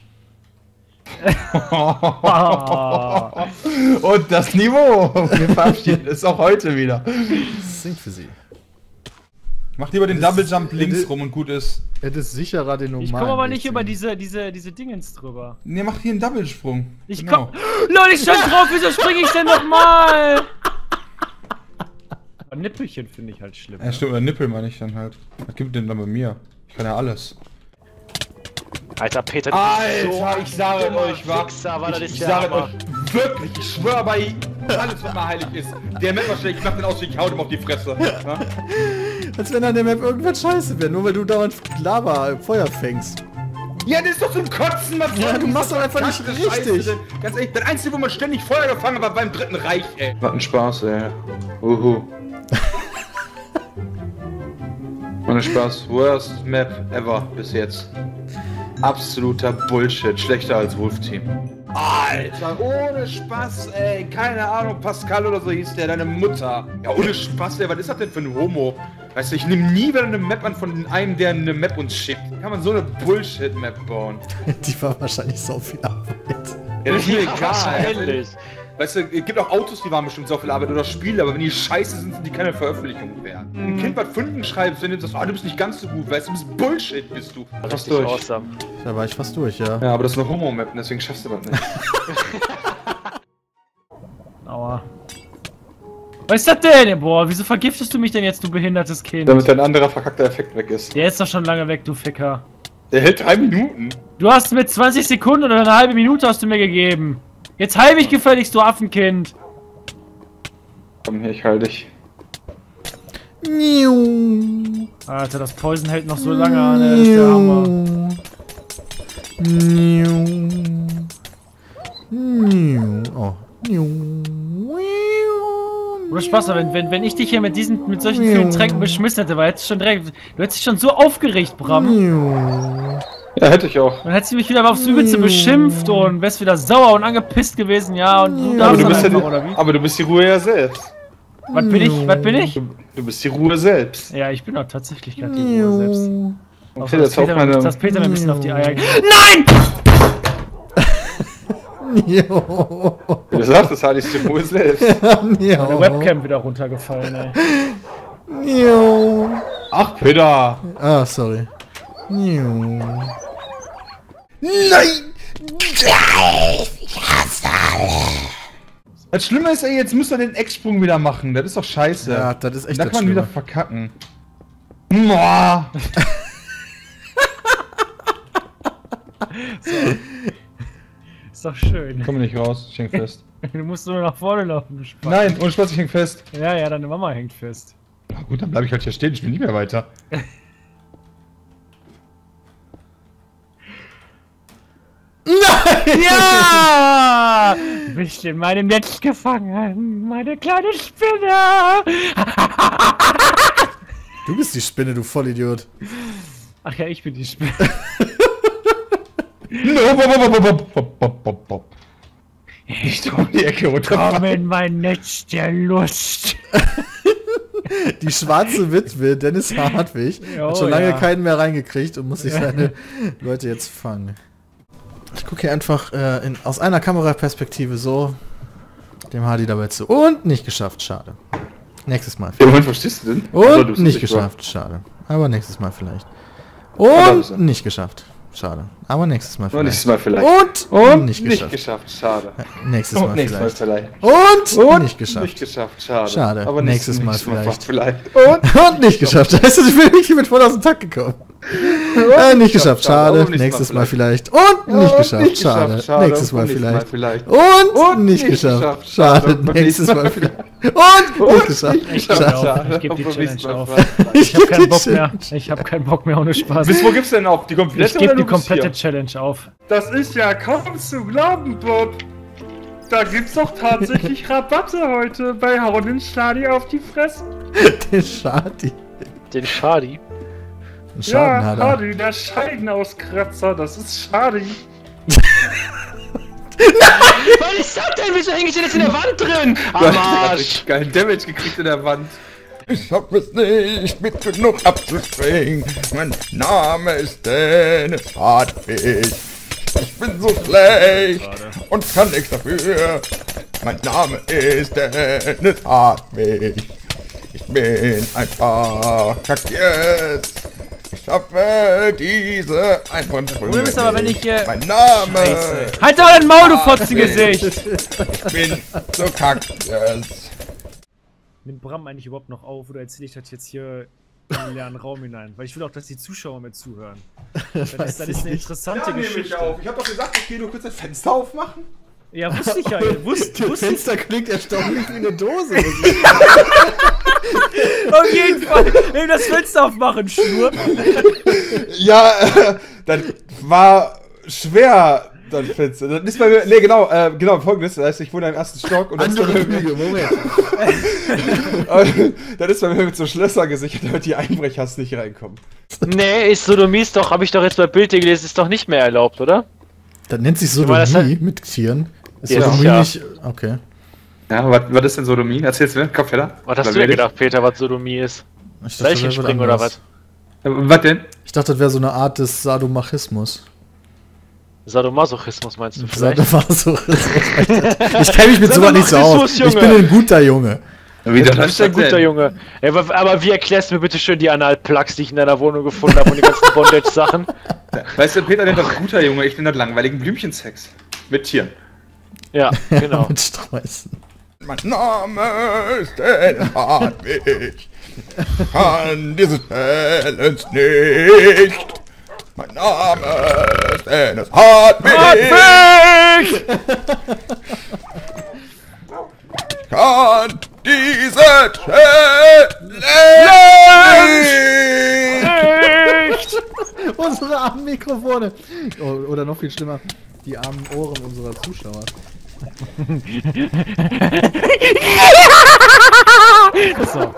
Und das Niveau. Wir verabschieden es auch heute wieder. Das singt für sie. Mach lieber den Das- Double Jump links das- rum und gut ist. Es ist sicherer, den normalen Ich komme aber Weg nicht zu über gehen. diese, diese, diese Dingens drüber. Ne, mach hier einen Double-Sprung. Ich Genau. komm. Leute, ich stand drauf, wieso springe ich denn nochmal? Nippelchen finde ich halt schlimm. Ja, stimmt, oder Nippel meine ich dann halt. Was gibt denn dann bei mir? Ich kann ja alles. Alter, Peter, du Alter, bist so ich sage ein dummer euch, wa? Wichser, weil das Ich, ist ich der sage Hammer. euch, wirklich, ich schwöre bei alles, was mal heilig ist. Der Messerschläg, ich mach den aus, ich hau dem auf die Fresse. Ja? Als wenn an der Map irgendwas scheiße wäre, nur weil du dauernd Lava, Feuer fängst. Ja, das ist doch zum Kotzen, was Ja, soll du diese machst doch einfach nicht verkackte richtig. Scheiße denn? Ganz ehrlich, das Einzige, wo man ständig Feuer gefangen hat, war beim Dritten Reich, ey. Was ein Spaß, ey. Uhu. Ohne Spaß, worst Map ever bis jetzt. Absoluter Bullshit, schlechter als Wolf Team. Alter, ohne Spaß, ey. Keine Ahnung, Pascal oder so hieß der, deine Mutter. Ja, ohne Spaß, ey, was ist das denn für ein Homo? Weißt du, ich nehme nie wieder eine Map an von einem, der eine Map uns schickt. Wie kann man so eine Bullshit-Map bauen? Die war wahrscheinlich so viel Arbeit. Ja, das ist mir Ja, egal. wahrscheinlich. Weißt du, es gibt auch Autos, die waren bestimmt so viel Arbeit oder Spiele, aber wenn die scheiße sind, sind die keine Veröffentlichung wert. Ein Kind, was Fünfen schreibst, wenn du sagst, ah, du bist nicht ganz so gut, weißt du, du bist Bullshit, bist du. Richtig awesome. Da war ich fast durch, ja. Ja, aber das ist eine Homo-Map, deswegen schaffst du das nicht. Aua. Was ist das denn? Boah, wieso vergiftest du mich denn jetzt, du behindertes Kind? Damit ein anderer verkackter Effekt weg ist. Der ist doch schon lange weg, du Ficker. Der hält drei Minuten. Du hast mir zwanzig Sekunden oder eine halbe Minute hast du mir gegeben. Jetzt heil mich gefälligst, du Affenkind. Komm hier, ich halte dich. Alter, das Poison hält noch so lange an, ey, das ist der Hammer. Oh. Oder Spaß, wenn, wenn, wenn ich dich hier mit diesen, mit solchen vielen Tränken beschmissen hätte, weil hättest schon direkt, du hättest dich schon so aufgeregt, Bram. Ja, hätte ich auch. Dann hättest du mich wieder aufs Übelste beschimpft und wärst wieder sauer und angepisst gewesen, ja, und du Aber darfst du, dann bist ja einfach, die, oder wie? aber du bist die Ruhe ja selbst. Was bin ich? Was bin ich? Du, du bist die Ruhe selbst. Ja, ich bin doch tatsächlich gerade die Ruhe selbst. Okay, Außer, das dass, auch Peter, meine... dass Peter mir ein bisschen auf die Eier... Nein! Jo. Wie du sagst, das hatte ich die Ruhe selbst. Meine Webcam wieder runtergefallen, ey. Jo. Ach, Peter! Ah, sorry. Jo. Nein! Das Schlimme ist, ey, jetzt muss er den Ecksprung wieder machen. Das ist doch scheiße. Ja, das ist echt Da das kann man wieder Schlimme. verkacken. Boah. So. Ist doch schön. Komm nicht raus, ich häng fest. Du musst nur nach vorne laufen, du Spaß. Nein, ohne Spaß, ich häng fest. Ja, ja, deine Mama hängt fest. Na gut, dann bleib ich halt hier stehen, ich will nicht mehr weiter. Nein! Ja! Du bist in meinem Netz gefangen, meine kleine Spinne! Du bist die Spinne, du Vollidiot. Ach ja, ich bin die Spinne. Ich um die Ecke runter. Komm in mein Netz der Lust. Die schwarze Witwe, Dennis Hartwig, Jo, hat schon lange ja. keinen mehr reingekriegt und muss sich seine Leute jetzt fangen. Ich gucke hier einfach äh, in, aus einer Kameraperspektive so dem Hardy dabei zu. Und nicht geschafft, schade. Nächstes Mal. Im Moment, verstehst du denn? Und Also, du bist nicht nicht wahr. geschafft, schade. Aber nächstes Mal vielleicht. Aber das ist- Und nicht geschafft, schade. Aber nächstes Mal Und vielleicht. nächstes Mal vielleicht. Und, Und nicht nicht geschafft. geschafft, schade. Nächstes Und Mal nächstes Mal vielleicht. vielleicht. Und, Und nicht geschafft. Nicht geschafft, schade. Schade. Aber Nächstes Mal nächstes vielleicht. vielleicht. Und Und nicht geschafft. Das heißt, ich bin wirklich mit voll aus dem Takt gekommen. Äh, nicht geschafft, schade. Aber Nächstes Mal Mal vielleicht. Und nicht geschafft, schade. Nächstes Mal vielleicht. Und nicht geschafft, schade. Nächstes Mal vielleicht. Und nicht geschafft, Ich gebe auf. schade. Ich gebe die Aber Challenge nächstes Mal auf. vielleicht. Ich hab keinen die Bock mehr. Challenge. Ich hab keinen Bock mehr ohne Spaß. Bis wo gibt's denn auf? Die komplette Ich gebe oder die du bist komplette hier? Challenge auf. Das ist ja kaum zu glauben, Bob. Da gibt's doch tatsächlich Rabatte heute bei Hauen den Stadi auf die Fresse. Den Schadi. Den Schadi. Einen Schaden Ja, hat er. Hardy, der Scheidenauskratzer, das ist Schadi. Was ist das denn? Wieso hänge ich denn jetzt in der Wand drin? Du Am hast Arsch. richtig geilen Damage gekriegt in der Wand. Ich hab es nicht mit genug abzuspringen. Mein Name ist Dennis Hartwig. Ich bin so schlecht und kann nichts dafür. Mein Name ist Dennis Hartwig. Ich bin einfach kakiert. Ich schaffe diese einfachen Sprünge. Problem ist aber, wenn ich hier- Mein Name. Scheiße. Halt doch dein Maul, du Fotzengesicht! Ich bin so kakiert. Nimmt Bram eigentlich überhaupt noch auf oder erzähle ich das jetzt hier in den leeren Raum hinein? Weil ich will auch, dass die Zuschauer mir zuhören. Das ist, das ist eine interessante Geschichte. Ich hab doch gesagt, ich geh nur kurz das Fenster aufmachen. Ja, wusste ich ja. Wusste, Das wusste ich. Fenster klingt erstaunlich wie eine Dose. Auf jeden Fall. Nimm das Fenster aufmachen, Schnur. Ja, äh, das war schwer, das Fenster. Das ist bei mir, nee, genau, äh, genau, folgendes, das heißt, ich wohne im ersten Stock und das ist, bei Andere mir, Flüge, Moment. das ist bei mir mit so Schlösser gesichert, damit die Einbrechers nicht reinkommen. Nee, ist Sodomie ist doch, habe ich doch jetzt bei Bild gelesen, ist doch nicht mehr erlaubt, oder? Das nennt sich Aber das Sodomie hat- mit Tieren. Ist Ja, Sodomie ja. nicht. Okay. Ja, was, was ist denn Sodomie? Erzähl's mir, Kopfhörer. Was hast du denn gedacht, Peter, was Sodomie ist? Ich dachte, das wäre Seilchenspringen was oder anderes. was? Was denn? Ich dachte, das wäre so eine Art des Sadomachismus. Sadomasochismus meinst du vielleicht? Sadomasochismus. Ich kenne mich mit sowas nicht so aus. Sadomasochismus, Ich bin ein guter Junge. Wie Du bist ein guter Junge. Ey, aber, aber wie erklärst du mir bitte schön die Analplugs, die ich in deiner Wohnung gefunden habe und die ganzen Bondage-Sachen? Weißt du, Peter nennt das guter Junge, ich nenne das langweiligen Blümchensex. Mit Tieren. Ja, genau. Mit Sträußen. Mein Name ist Dennis Hartwig. Kann diese Challenge nicht. Mein Name ist Dennis Hartwig. Hartwig! Kann diese Challenge nicht. Unsere armen Mikrofone. Oh, oder noch viel schlimmer, die armen Ohren unserer Zuschauer. So.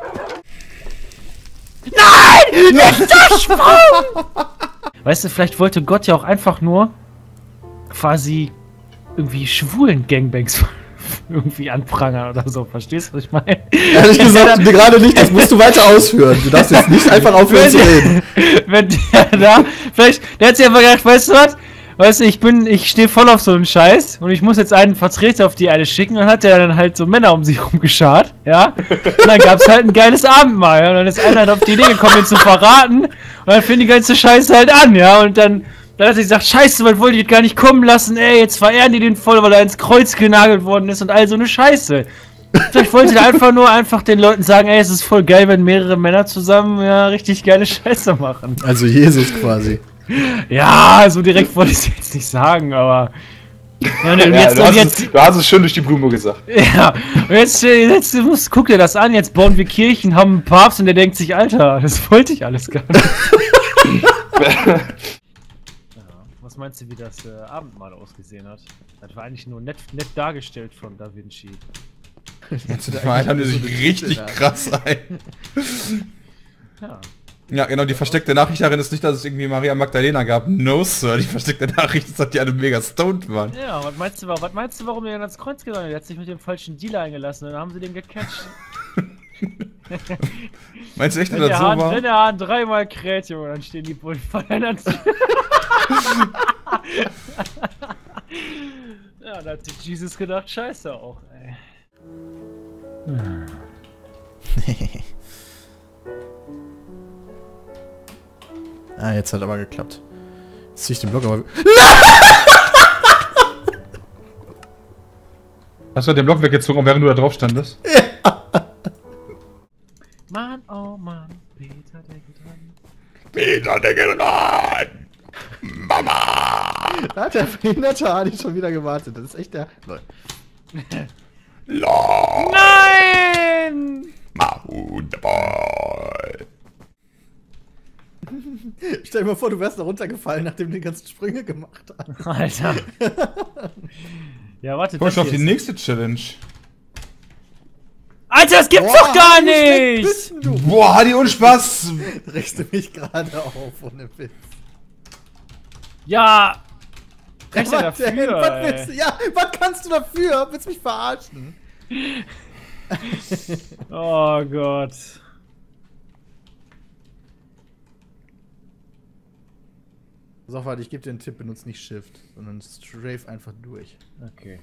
Nein! Nicht der Sprung! Weißt du, vielleicht wollte Gott ja auch einfach nur quasi irgendwie schwulen Gangbangs irgendwie anprangern oder so. Verstehst du, was ich meine? Ehrlich gesagt, gerade nicht, das musst du weiter ausführen. Du darfst jetzt nicht einfach aufhören zu reden. Wenn der da, vielleicht, der hat sich einfach gedacht, weißt du was? Weißt du, ich bin, ich stehe voll auf so einen Scheiß und ich muss jetzt einen Vertreter auf die eine schicken und dann hat der dann halt so Männer um sich rumgeschart, ja? Und dann gab's halt ein geiles Abendmahl, ja? Und dann ist einer halt auf die Idee gekommen, ihn zu verraten und dann fing die ganze Scheiße halt an, ja? Und dann, dann hat er gesagt, scheiße, was wollte ich gar nicht kommen lassen, ey, jetzt verehren die den voll, weil er ins Kreuz genagelt worden ist und all so eine Scheiße. Vielleicht wollte der einfach nur einfach den Leuten sagen, ey, es ist voll geil, wenn mehrere Männer zusammen, ja, richtig geile Scheiße machen. Also Jesus quasi. Ja, so direkt wollte ich es jetzt nicht sagen, aber... Ja, und Ja, jetzt, du, und hast jetzt, es, du hast es schön durch die Blume gesagt. ja, und jetzt, jetzt muss, guck dir das an, jetzt bauen wir Kirchen, haben einen Papst und der denkt sich, Alter, das wollte ich alles gar nicht. Ja, was meinst du, wie das äh, Abendmahl ausgesehen hat? Das war eigentlich nur nett, nett dargestellt von Da Vinci. Jetzt haben die sich richtig krass ein. Ja. Ja, genau, die versteckte Nachricht darin ist nicht, dass es irgendwie Maria Magdalena gab. No, Sir, die versteckte Nachricht ist, dass die alle mega stoned waren. Ja, was meinst du, was meinst du, warum der dann ans Kreuz gegangen ist? Der hat sich mit dem falschen Dealer eingelassen und dann haben sie den gecatcht. Meinst du echt, dass wenn das der so Hahn, war? wenn der Hahn dreimal kräht, Junge, dann stehen die Bullen feiern. Ja, da hat sich Jesus gedacht, scheiße auch, ey. Ah, jetzt hat aber geklappt. Jetzt zieh ich den Block aber... Hast du den Block weggezogen, während du da drauf standest? Mann, oh Mann, Peter, der geht ran. Peter, der geht ran! Mama! Da hat der behinderte Adi schon wieder gewartet. Das ist echt der... Nein! Mahunderball! Stell dir mal vor, du wärst da runtergefallen, nachdem du die ganzen Sprünge gemacht hast. Alter. Ja, warte, Komm schon auf die hier ist- nächste Challenge. Alter, das gibt's doch gar nicht! Bist du? Boah, Hadi und Spaß! Regst du mich gerade auf, ohne Witz. Ja! Recht ja was denn? dafür, Was ey. willst du? Ja, was kannst du dafür? Willst du mich verarschen? Oh Gott. So, warte, ich gebe dir einen Tipp, benutze nicht Shift, sondern strafe einfach durch. Okay.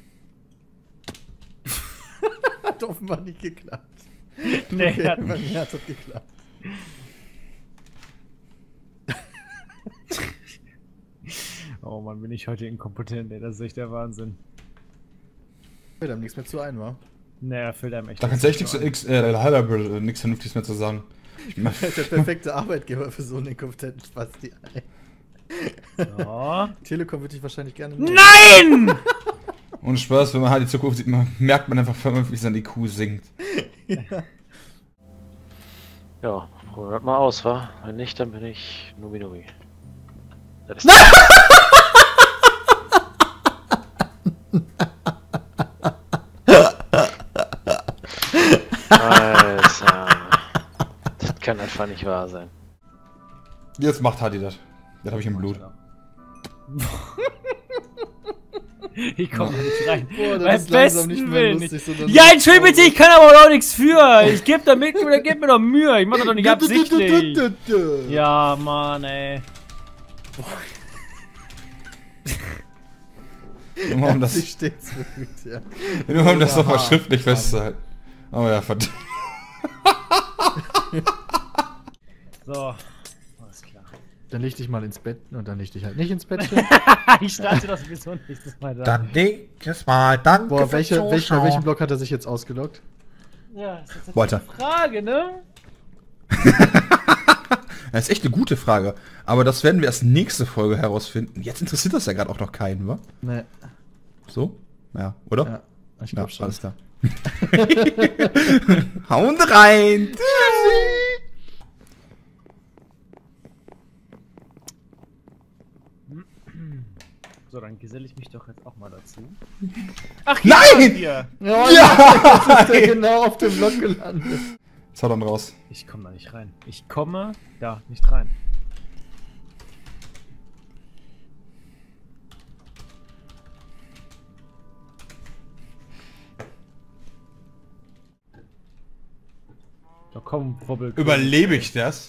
Hat offenbar nicht geklappt. Nee, Okay, hat bei nicht. mir hat das geklappt. Oh Mann, bin ich heute inkompetent, ey. Das ist echt der Wahnsinn. Fällt einem nichts mehr zu ein, wa? Naja, fällt einem echt Da kannst du echt nichts nix, äh, nichts Vernünftiges mehr zu sagen. Der perfekte Arbeitgeber für so einen inkompetenten Spasti. Oh. Telekom würde ich wahrscheinlich gerne... Nein! Ohne Spaß, wenn man halt die Zukunft sieht, man, merkt man einfach vernünftig, wie sein I Q sinkt. Ja. Ja, probieren wir mal aus, wa? Wenn nicht, dann bin ich Nubi Nubi. Das ist Alter. Das kann einfach nicht wahr sein. Jetzt macht Hadi das. Das habe ich im Blut. Ich komme da nicht rein. Boah, das Beim ist langsam besten nicht mehr Willen lustig, nicht. sondern Ja, so- entschuldige bitte, ich kann aber auch nichts für. Ich geb da mit, oder gib mir doch Mühe. Ich mach das doch nicht absichtlich. Ja, Mann, ey. Nur um das, Ich stets bemüht, ja. nur um das nochmal Aha. schriftlich festzuhalten. Oh ja, verdammt. So, alles klar. Dann leg dich mal ins Bett und dann leg dich halt nicht ins Bett. Ich starte das sowieso nächstes Mal da. Dann nächstes Mal. Danke Boah, fürs welche, welcher, Zuschauen. welchen Block hat er sich jetzt ausgelockt? Ja, das ist jetzt Weiter. eine Frage, ne? Das ist echt eine gute Frage. Aber das werden wir erst nächste Folge herausfinden. Jetzt interessiert das ja gerade auch noch keinen, wa? Ne. So? Ja, oder? Ja, ich Ja, glaub schon. alles klar. Hauen rein! So, dann geselle ich mich doch jetzt auch mal dazu. Ach, Nein! Hier. Ja, Ja! jetzt ist der genau auf dem Block gelandet. Was haut dann raus? Ich komme da nicht rein. Ich komme da nicht rein. Da komm, wobbel. Überlebe ich das?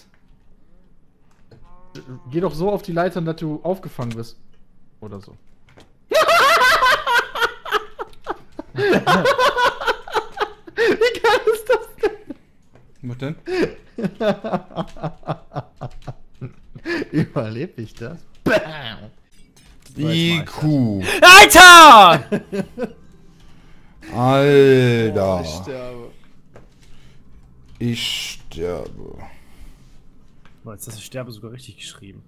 Geh doch so auf die Leitern, dass du aufgefangen wirst. Oder so. Wie geil ist das denn? Was denn? Überlebe ich das? Bam! I Q. Alter! Alter. Oh, ich sterbe. Ich sterbe. Boah, jetzt hast du Sterbe sogar richtig geschrieben.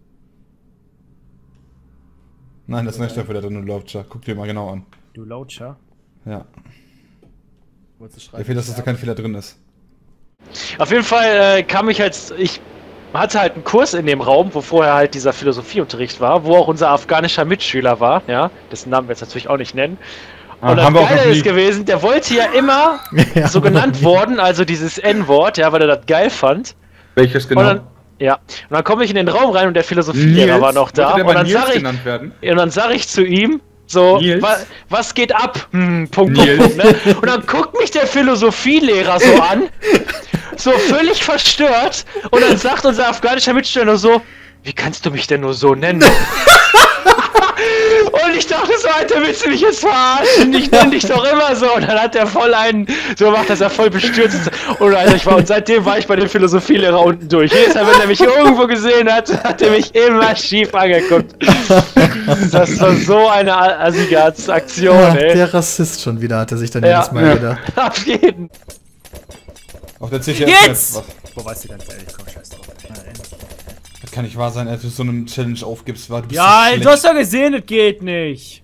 Nein, das ist nicht dafür, der nur Lautscher. Guck dir mal genau an. Du Lautscher? Ja. Wolltest du Der Fehler ist, dass da kein Fehler drin ist. Auf jeden Fall äh, kam ich halt, ich hatte halt einen Kurs in dem Raum, wo vorher halt dieser Philosophieunterricht war, wo auch unser afghanischer Mitschüler war, ja, dessen Namen wir jetzt natürlich auch nicht nennen. Ah, Und das haben wir auch Geile noch nie- ist gewesen, der wollte ja immer Ja, so genannt worden, also dieses N-Wort, ja, weil er das geil fand. Welches Und dann, ja, und dann komme ich in den Raum rein und der Philosophielehrer Nils? war noch da. Wollte der Und bei dann, Nils sag ich, genannt werden? und dann sag ich zu ihm, so, Nils? wa, was geht ab? Hm, Punkt, Punkt, Nils? Punkt, ne? Und dann guckt mich der Philosophielehrer so an, so völlig verstört, und dann sagt unser afghanischer Mitschüler nur so, wie kannst du mich denn nur so nennen? Und ich dachte so, Alter, willst du mich jetzt verarschen? Ich nenn dich doch immer so. Und dann hat er voll einen, so gemacht, dass er voll bestürzt ist. Und Alter, ich war, und seitdem war ich bei dem Philosophielehrer unten durch. Jedes Mal, wenn er mich irgendwo gesehen hat, hat er mich immer schief angeguckt. Das war so eine Assigats-Aktion, Ja, ey. der Rassist schon wieder, hat er sich dann Ja. jedes Mal Ja. gedacht. Auf jeden. Auf der C T F Jetzt! Was. Boah, weißt du ganz ehrlich, komm, scheiß drauf. Das kann nicht wahr sein, als du so eine Challenge aufgibst. War, du bist Ja, so du hast doch gesehen, das geht nicht.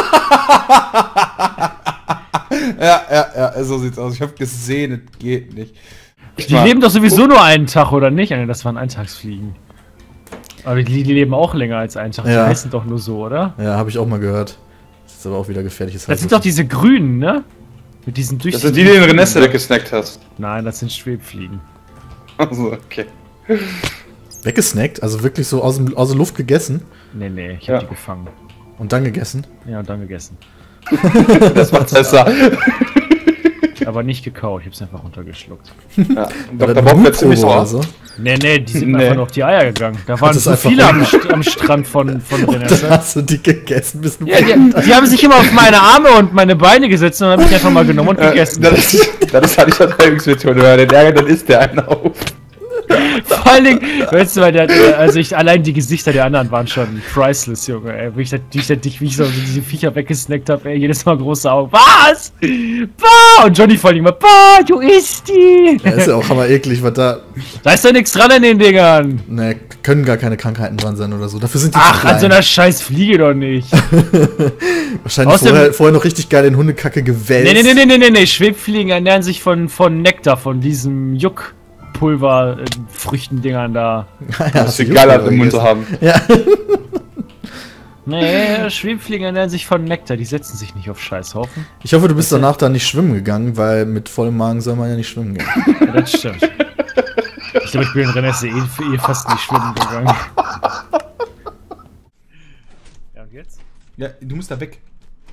Ja, ja, ja, so sieht's aus. Ich hab gesehen, es geht nicht. Die leben doch sowieso nur einen Tag, oder nicht? Nee, das waren Eintagsfliegen. Aber die, die leben auch länger als einen Tag. Die Ja. heißen doch nur so, oder? Ja, habe ich auch mal gehört. Das ist aber auch wieder gefährliches Das sind doch diese grünen, ne? Mit diesen Das durchsichtigen... sind die, die den Renesse weggesnackt hast. Nein, das sind Schwebfliegen. Also, okay. Weggesnackt? Also wirklich so aus, dem, aus der Luft gegessen Nee, nee, ich Ja. hab die gefangen. und dann gegessen? Ja, und dann gegessen. Das macht's besser. Aber nicht gekaut, ich hab's einfach runtergeschluckt. Ja. Oder Doktor Bob wird Mikro ziemlich oder sauer. so? Nee, nee, die sind Nee. einfach nur auf die Eier gegangen. Da waren ist so einfach viele am, runter. St- am Strand von, von Und dann Renesse. hast du die gegessen, bis du Ja, die, die haben sich immer auf meine Arme und meine Beine gesetzt und dann hab ich einfach mal genommen und Äh, gegessen. das, ist, das ist halt die Verteidigungsmethode. Wenn er den ärgert, dann isst der einen auf. Vor allen Dingen, weißt du, weil der, also ich, allein die Gesichter der anderen waren schon priceless, Junge, ey. Wie ich, da- wie ich, da- wie ich so diese Viecher weggesnackt hab, ey, jedes Mal große Augen. Was? Bah! Und Johnny vor allem immer, bah, du isst die! Ja, ist ja auch hammer eklig, was da. Da ist doch nichts dran an den Dingern. Ne, können gar keine Krankheiten dran sein oder so. Dafür sind die zu Ach, klein. an so einer scheiß Fliege doch nicht. Wahrscheinlich Außerdem- vorher, vorher noch richtig geil in Hundekacke gewälzt. Nee, nee, nee, nee, nee, nee, Schwebfliegen ernähren sich von, von Nektar, von diesem Juckpulver, äh, Früchtendingern da. Ja, Das hast ist du geil, Joghurt im Mund zu gegessen. haben. Ja. Nee, Schwebfliegen ernähren sich von Nektar, die setzen sich nicht auf Scheißhaufen. Ich hoffe, du bist danach da nicht schwimmen gegangen, weil mit vollem Magen soll man ja nicht schwimmen gehen. Ja, das stimmt. Ich glaube, ich bin in Renesse eh, eh fast nicht schwimmen gegangen. Ja, und jetzt? Ja, du musst da weg.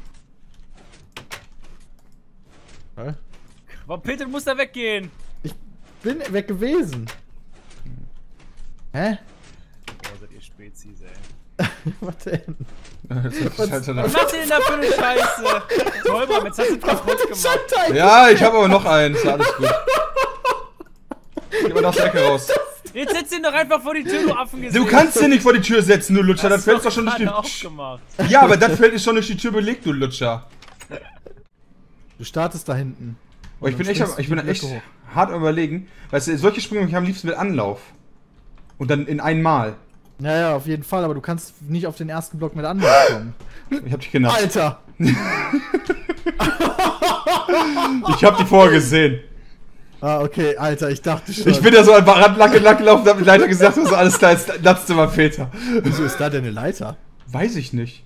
Warum, Peter, du musst da weggehen? Bin weg gewesen. Hä? Boah, seid ihr Spezies, ey. Was denn? Das ist halt so eine- Was macht ihr denn da für eine Scheiße? Toll, Mann, jetzt hast du kaputt gemacht. Ja, ich habe aber noch einen. Ist ja alles gut. Geh mal aus der Ecke raus. Jetzt setz ihn doch einfach vor die Tür, du Affengesicht. Du kannst den nicht vor die Tür setzen, du Lutscher. Das Hast fällt doch schon durch die gerade auch gemacht. Ja, aber das Feld ist schon durch die Tür belegt, du Lutscher. Du startest da hinten. Oh, ich Und bin dann echt, springst ich du bin die echt Blöcke hart am überlegen. Weißt du, solche Sprünge mache ich am liebsten mit Anlauf. Und dann in einmal. Ja, ja, auf jeden Fall, aber du kannst nicht auf den ersten Block mit Anlauf kommen. Ich hab dich genannt. Alter! Ich hab die vorher gesehen. Ah, okay, Alter, ich dachte schon. Ich bin ja so an Randlacke lang gelaufen und hab die Leiter gesagt, so alles klar, jetzt latzt immer Peter. Wieso ist da denn eine Leiter? Weiß ich nicht.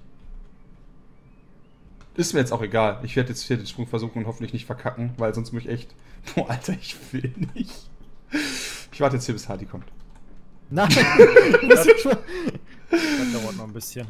Ist mir jetzt auch egal. Ich werde jetzt hier den Sprung versuchen und hoffentlich nicht verkacken, weil sonst muss ich echt... Boah, Alter, ich will nicht. Ich warte jetzt hier, bis Hardy kommt. Nein! Das dauert noch ein bisschen.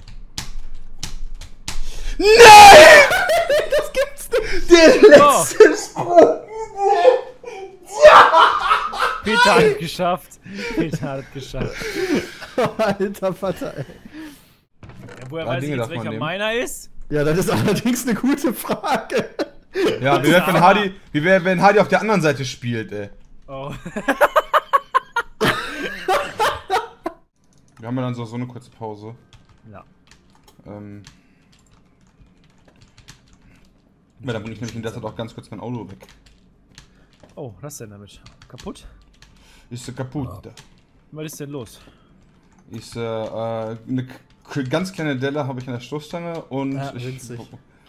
Nein! Das gibt's nicht! Der letzte Sprung! Ja! Peter hat es geschafft. Peter hat es geschafft. Alter Vater, ey. Ja, woher Drei weiß ich Dinge jetzt, darf man welcher nehmen. meiner ist? Ja, das ist allerdings eine gute Frage. Ja, wie wäre, wenn Hardy, wie wär, wenn Hardy auf der anderen Seite spielt, ey. Oh. Wir haben ja dann so, so eine kurze Pause. Ja. Ähm. Ja, dann bringe ich nämlich in der Zeit auch ganz kurz mein Auto weg. Oh, was denn damit? Kaputt? Ist äh, kaputt. Oh. Was ist denn los? Ist äh, äh, eine k- ganz kleine Delle habe ich an der Stoßstange und Ja, ich winzig.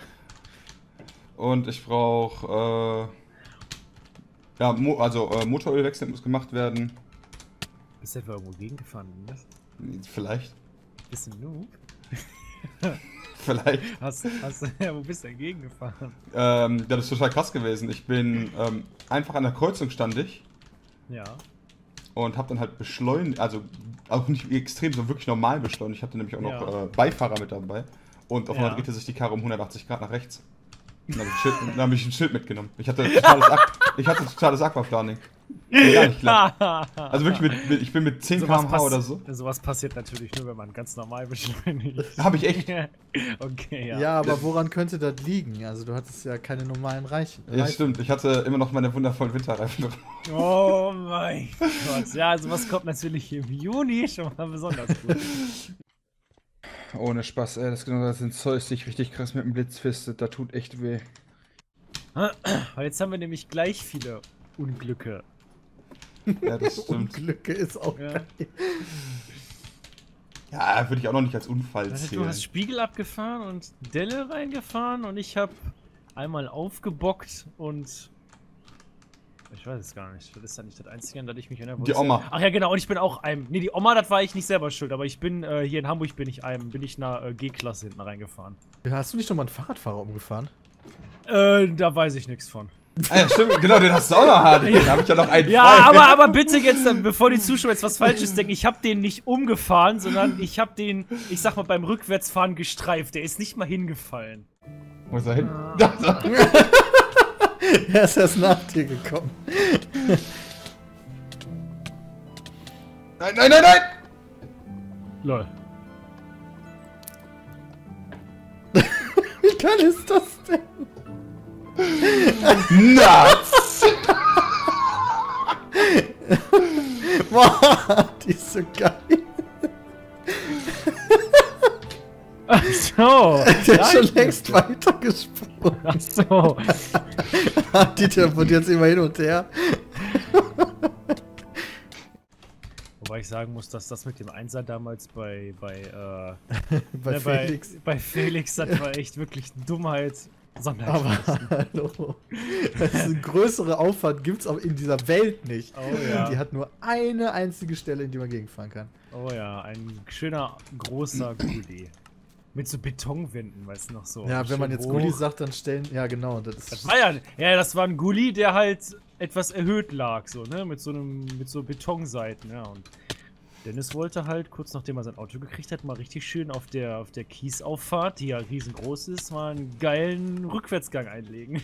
und ich brauche äh, ja, Mo also äh, Motorölwechsel muss gemacht werden. Bist du etwa irgendwo gegengefahren, ne? Vielleicht. Bist du Noob? Vielleicht. Hast, hast, ja, wo bist du denn gegengefahren? Ähm, das ist total krass gewesen. Ich bin ähm, einfach an der Kreuzung stand ich. Ja. Und hab dann halt beschleunigt, also auch nicht extrem, so wirklich normal beschleunigt. Ich hatte nämlich auch noch Ja. äh, Beifahrer mit dabei. Und auf einmal Ja. drehte sich die Karre um hundertachtzig Grad nach rechts. Und dann habe ich, ein Schild- dann hab ich ein Schild mitgenommen. Ich hatte totales, Aqu ich hatte totales Aquaplaning. Ging gar nicht klar. Also wirklich mit, mit ich bin mit zehn Kilometer pro Stunde oder so. Sowas passiert natürlich nur, wenn man ganz normal beschleunigt. Hab ich echt. Okay, ja. Ja, aber woran könnte das liegen? Also du hattest ja keine normalen Reichen. Ja, stimmt. Ich hatte immer noch meine wundervollen Winterreifen drin. Oh mein Gott. Ja, sowas kommt natürlich im Juni schon mal besonders gut. Ohne Spaß, ey. Das genau das sind Zeus sich richtig krass mit dem Blitz fistet. Da tut echt weh. Weil jetzt haben wir nämlich gleich viele Unglücke. Ja, das stimmt. Unglücke ist auch Ja. geil. Ja, würde ich auch noch nicht als Unfall Also, zählen. du hast Spiegel abgefahren und Delle reingefahren und ich habe einmal aufgebockt und ich weiß es gar nicht. Das ist ja nicht das Einzige, an das ich mich erinnere. wo Die es- Oma. Ach ja, genau. Und ich bin auch einem. Nee, die Oma, das war ich nicht selber schuld. Aber ich bin äh, hier in Hamburg bin ich einem, bin ich einer äh, G-Klasse hinten reingefahren. Hast du nicht schon mal einen Fahrradfahrer umgefahren? Äh, da weiß ich nichts von. Ah, ja, stimmt, genau, den hast du auch noch, Hardy. Da habe ich ja noch einen Ja, frei. aber, aber bitte jetzt, äh, bevor die Zuschauer jetzt was Falsches denken, ich habe den nicht umgefahren, sondern ich habe den, ich sag mal, beim Rückwärtsfahren gestreift. Der ist nicht mal hingefallen. Wo ist er hin? Da ist er. Er ist erst nach dir gekommen. Nein, nein, nein, nein! Lol. Wie geil ist das denn? Nuts! Boah, die ist so geil. Ach so. Der ist schon längst weitergesprungen. Ach so. Die telefoniert jetzt immer hin und her. Wobei ich sagen muss, dass das mit dem Einser damals bei, bei, äh, Bei ne, Felix. Bei, bei Felix, das war echt wirklich Dummheit. Aber Sonderklassen. hallo. Das ist ein größere Aufwand gibt's auch in dieser Welt nicht. Oh ja. Die hat nur eine einzige Stelle, in die man gegenfahren kann. Oh ja, ein schöner, großer Gully. Mit so Betonwänden, weißt du noch so. Ja, wenn man Schön jetzt hoch. Gully sagt, dann stellen. Ja, genau. Das ist Das war ja, ja, das war ein Gully, der halt etwas erhöht lag, so, ne? Mit so einem, mit so Betonseiten, ja. Und Dennis wollte halt, kurz nachdem er sein Auto gekriegt hat, mal richtig schön auf der, auf der Kiesauffahrt, die ja riesengroß ist, mal einen geilen Rückwärtsgang einlegen.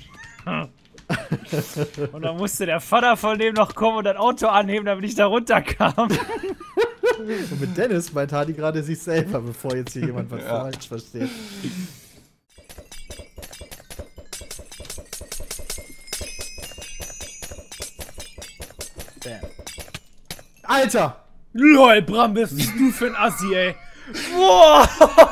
Und dann musste der Vater von dem noch kommen und das Auto anheben, damit ich da runterkam. Und mit Dennis meint Hardy gerade sich selber, bevor jetzt hier jemand was Ja. falsch versteht. Bam. Alter! LOL, Bram, bist du für ein Assi, ey. Boah!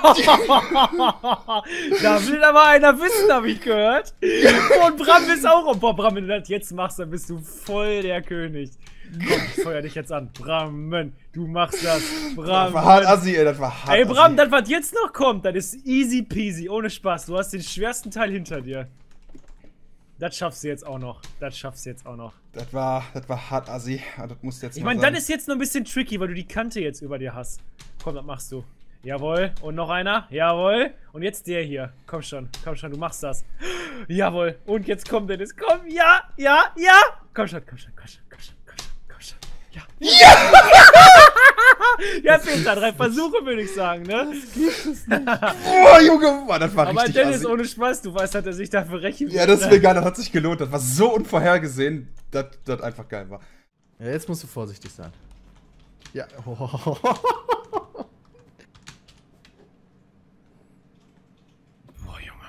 Da will aber einer wissen, hab ich gehört. Und Bram ist auch. Oh, boah, Bram, wenn du das jetzt machst, dann bist du voll der König. Komm, ich feuer dich jetzt an. Bram, du machst das. Bram. Das war hart assi, ey, das war hart Ey, Bram, assi. das, was jetzt noch kommt, das ist easy peasy, ohne Spaß. Du hast den schwersten Teil hinter dir. Das schaffst du jetzt auch noch. Das schaffst du jetzt auch noch. Das war, das war hart assi. Das musst du jetzt Ich mal meine, sagen. das ist jetzt noch ein bisschen tricky, weil du die Kante jetzt über dir hast. Komm, das machst du. Jawohl. Und noch einer. Jawohl. Und jetzt der hier. Komm schon. Komm schon, du machst das. Jawohl. Und jetzt kommt Dennis. Komm. Ja. Ja. Ja. Komm schon. Komm schon. Komm schon. Komm schon. Komm schon. Komm schon. Ja. Ja. Ja, Peter, drei Versuche, würde ich sagen, ne? Boah, Junge, boah, das war Aber richtig Dennis, assi. ohne Spaß, du weißt, hat er sich dafür rächen Ja, das ist mir geil, das hat sich gelohnt. Das war so unvorhergesehen, dass das einfach geil war. Ja, jetzt musst du vorsichtig sein. Ja. Boah, Junge.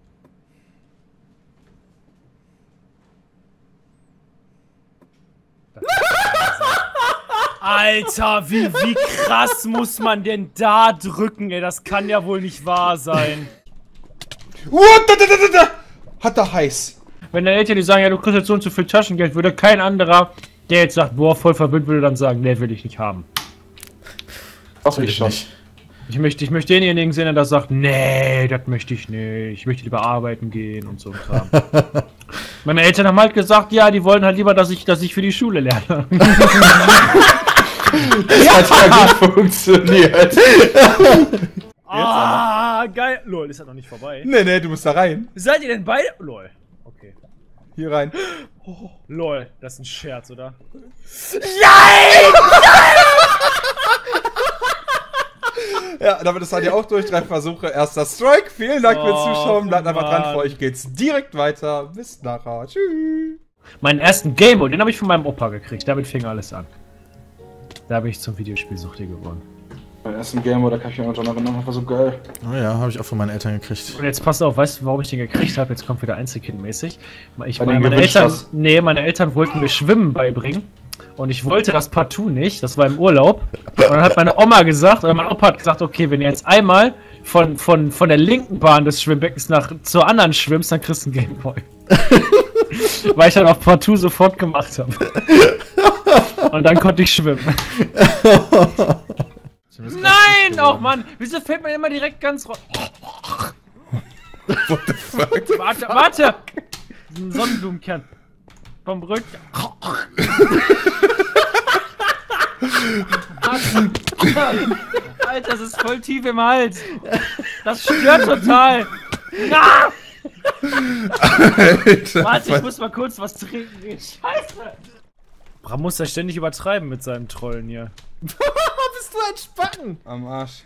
Alter, wie, wie krass muss man denn da drücken, ey? Das kann ja wohl nicht wahr sein. What? Da, da, da, da, da. Hat er heiß. Wenn deine Eltern die sagen, ja, du kriegst jetzt so und so viel Taschengeld, würde kein anderer, der jetzt sagt, boah, voll verwirrt, würde dann sagen, nee, will ich nicht haben. Das will ich schon. Ich möchte, ich möchte denjenigen sehen, der sagt, nee, das möchte ich nicht. Ich möchte lieber arbeiten gehen und so ein Kram. Meine Eltern haben halt gesagt, ja, die wollen halt lieber, dass ich, dass ich für die Schule lerne. Das hat ja gut funktioniert. Ah, geil. Lol, ist das noch nicht vorbei? Nee, nee, du musst da rein. Seid ihr denn beide? Lol. Okay. Hier rein. Oh, lol, das ist ein Scherz, oder? Nein! Ja, damit ist halt ja auch durch. Drei Versuche. Erster Strike. Vielen Dank fürs Oh, Zuschauen. Bleibt einfach dran. Mann. Für euch geht's direkt weiter. Bis nachher. Tschüss. Meinen ersten Gameboy, den habe ich von meinem Opa gekriegt. Damit fing alles an. Da bin ich zum Videospielsuchti geworden. Mein ersten Gameboy, da kann ich mich noch dran erinnern. Das war so geil. Oh ja, habe ich auch von meinen Eltern gekriegt. Und jetzt passt auf, weißt du, warum ich den gekriegt habe? Jetzt kommt wieder Einzelkindmäßig. Ich, Weil meine, du ihn meine gewünscht Eltern, hast. nee, meine Eltern wollten mir Schwimmen beibringen. Und ich wollte das partout nicht. Das war im Urlaub. Und dann hat meine Oma gesagt, oder mein Opa hat gesagt, okay, wenn du jetzt einmal von, von, von der linken Bahn des Schwimmbeckens nach zur anderen schwimmst, dann kriegst du einen Gameboy. Weil ich dann auch partout sofort gemacht habe. Und dann konnte ich schwimmen. Nein! Oh Mann! Wieso fällt man immer direkt ganz raus? What the fuck? Warte, warte! Ein Sonnenblumenkern. Vom Rücken. Alter, das ist voll tief im Hals. Das stört total. Ah! Alter, Warte, ich muss mal kurz was trinken. Scheiße! Bram muss ja ständig übertreiben mit seinem Trollen hier. Bist du ein Spacken? Am Arsch.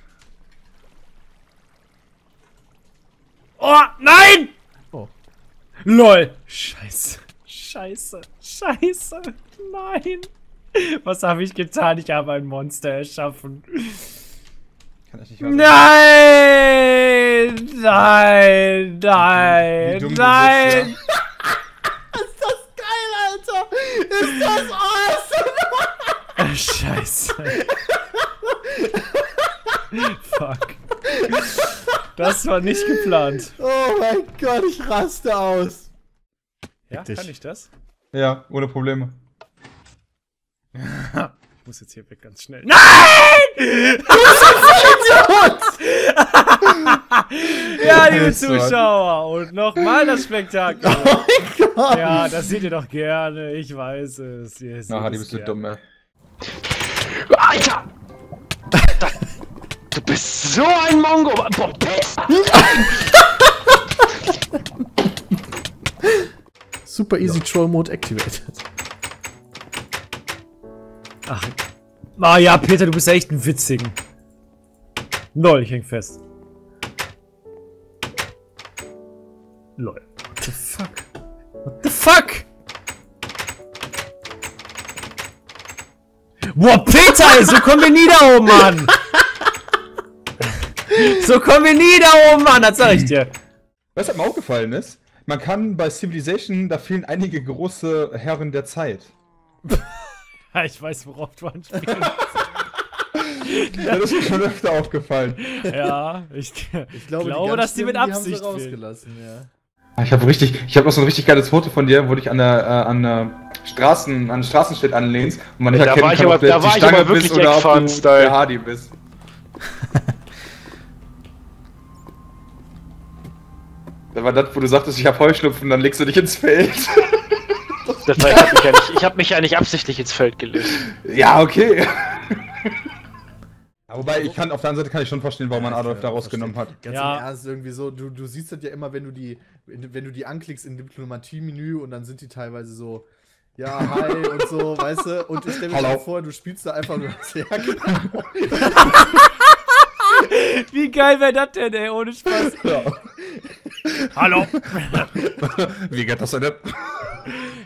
Oh, nein! Oh. LOL! Scheiße. Scheiße. Scheiße. Nein. Was habe ich getan? Ich habe ein Monster erschaffen. Kann ich nicht wahr sein. Nein! Nein! Nein! Wie dumm du Nein! bist, Ist das geil, Alter? Ist das awesome? Scheiße. Fuck. Das war nicht geplant. Oh mein Gott, ich raste aus. Ja, Dich. kann ich das? Ja, ohne Probleme. Ich muss jetzt hier weg ganz schnell. Nein! Ja, liebe Zuschauer. Und nochmal das Spektakel. Oh mein Gott. Ja, das seht ihr doch gerne. Ich weiß es. Ihr seht Na, die es bist du gerne. dumm, ey. Alter! Da, du bist so ein Mongo! Boah, besser! Super easy Troll Mode activated. Ach. Ah ja, Peter, du bist ja echt ein Witzigen. Lol, ich häng fest. Lol. What the fuck? What the fuck? Boah, Peter, so kommen wir nie da oben an! So kommen wir nie da oben an, das sag ich dir. Was mir aufgefallen ist, man kann bei Civilization, da fehlen einige große Herren der Zeit. Ja, ich weiß, worauf du anspielst. Ja, das ist mir schon öfter aufgefallen. Ja, ich, Ich glaube, glaube die dass die mit Schlimmen, Absicht haben sie fehlen. rausgelassen, ja. Ich habe richtig, ich habe noch so ein richtig geiles Foto von dir, wo du dich an der, äh, an der Straßen, an den Straßenschild anlehnst und man nicht Da erkennen war ich kann, aber- ob du da jetzt war die ich aber Stange wirklich bist oder ob du Eckfahren-Style. der Hardy bist. Das war das, wo du sagtest, ich habe Heuschnupfen, dann legst du dich ins Feld. Das war, ich hab mich ja nicht, ich hab mich ja nicht absichtlich ins Feld gelöst. Ja, okay. Ja, wobei, ich kann, auf der anderen Seite kann ich schon verstehen, warum man Ja, Adolf ich da kann rausgenommen hat. Ganz Ja. im Ernst, irgendwie so, du, du siehst das ja immer, wenn du die, wenn du die anklickst im Diplomatie-Menü und dann sind die teilweise so, ja, hi und so, weißt du, und ich stelle mir Hallo. mal vor, du spielst da einfach nur, ja, genau. Wie geil wäre das denn, ey, ohne Spaß. Ja. Hallo. Wie geht das denn?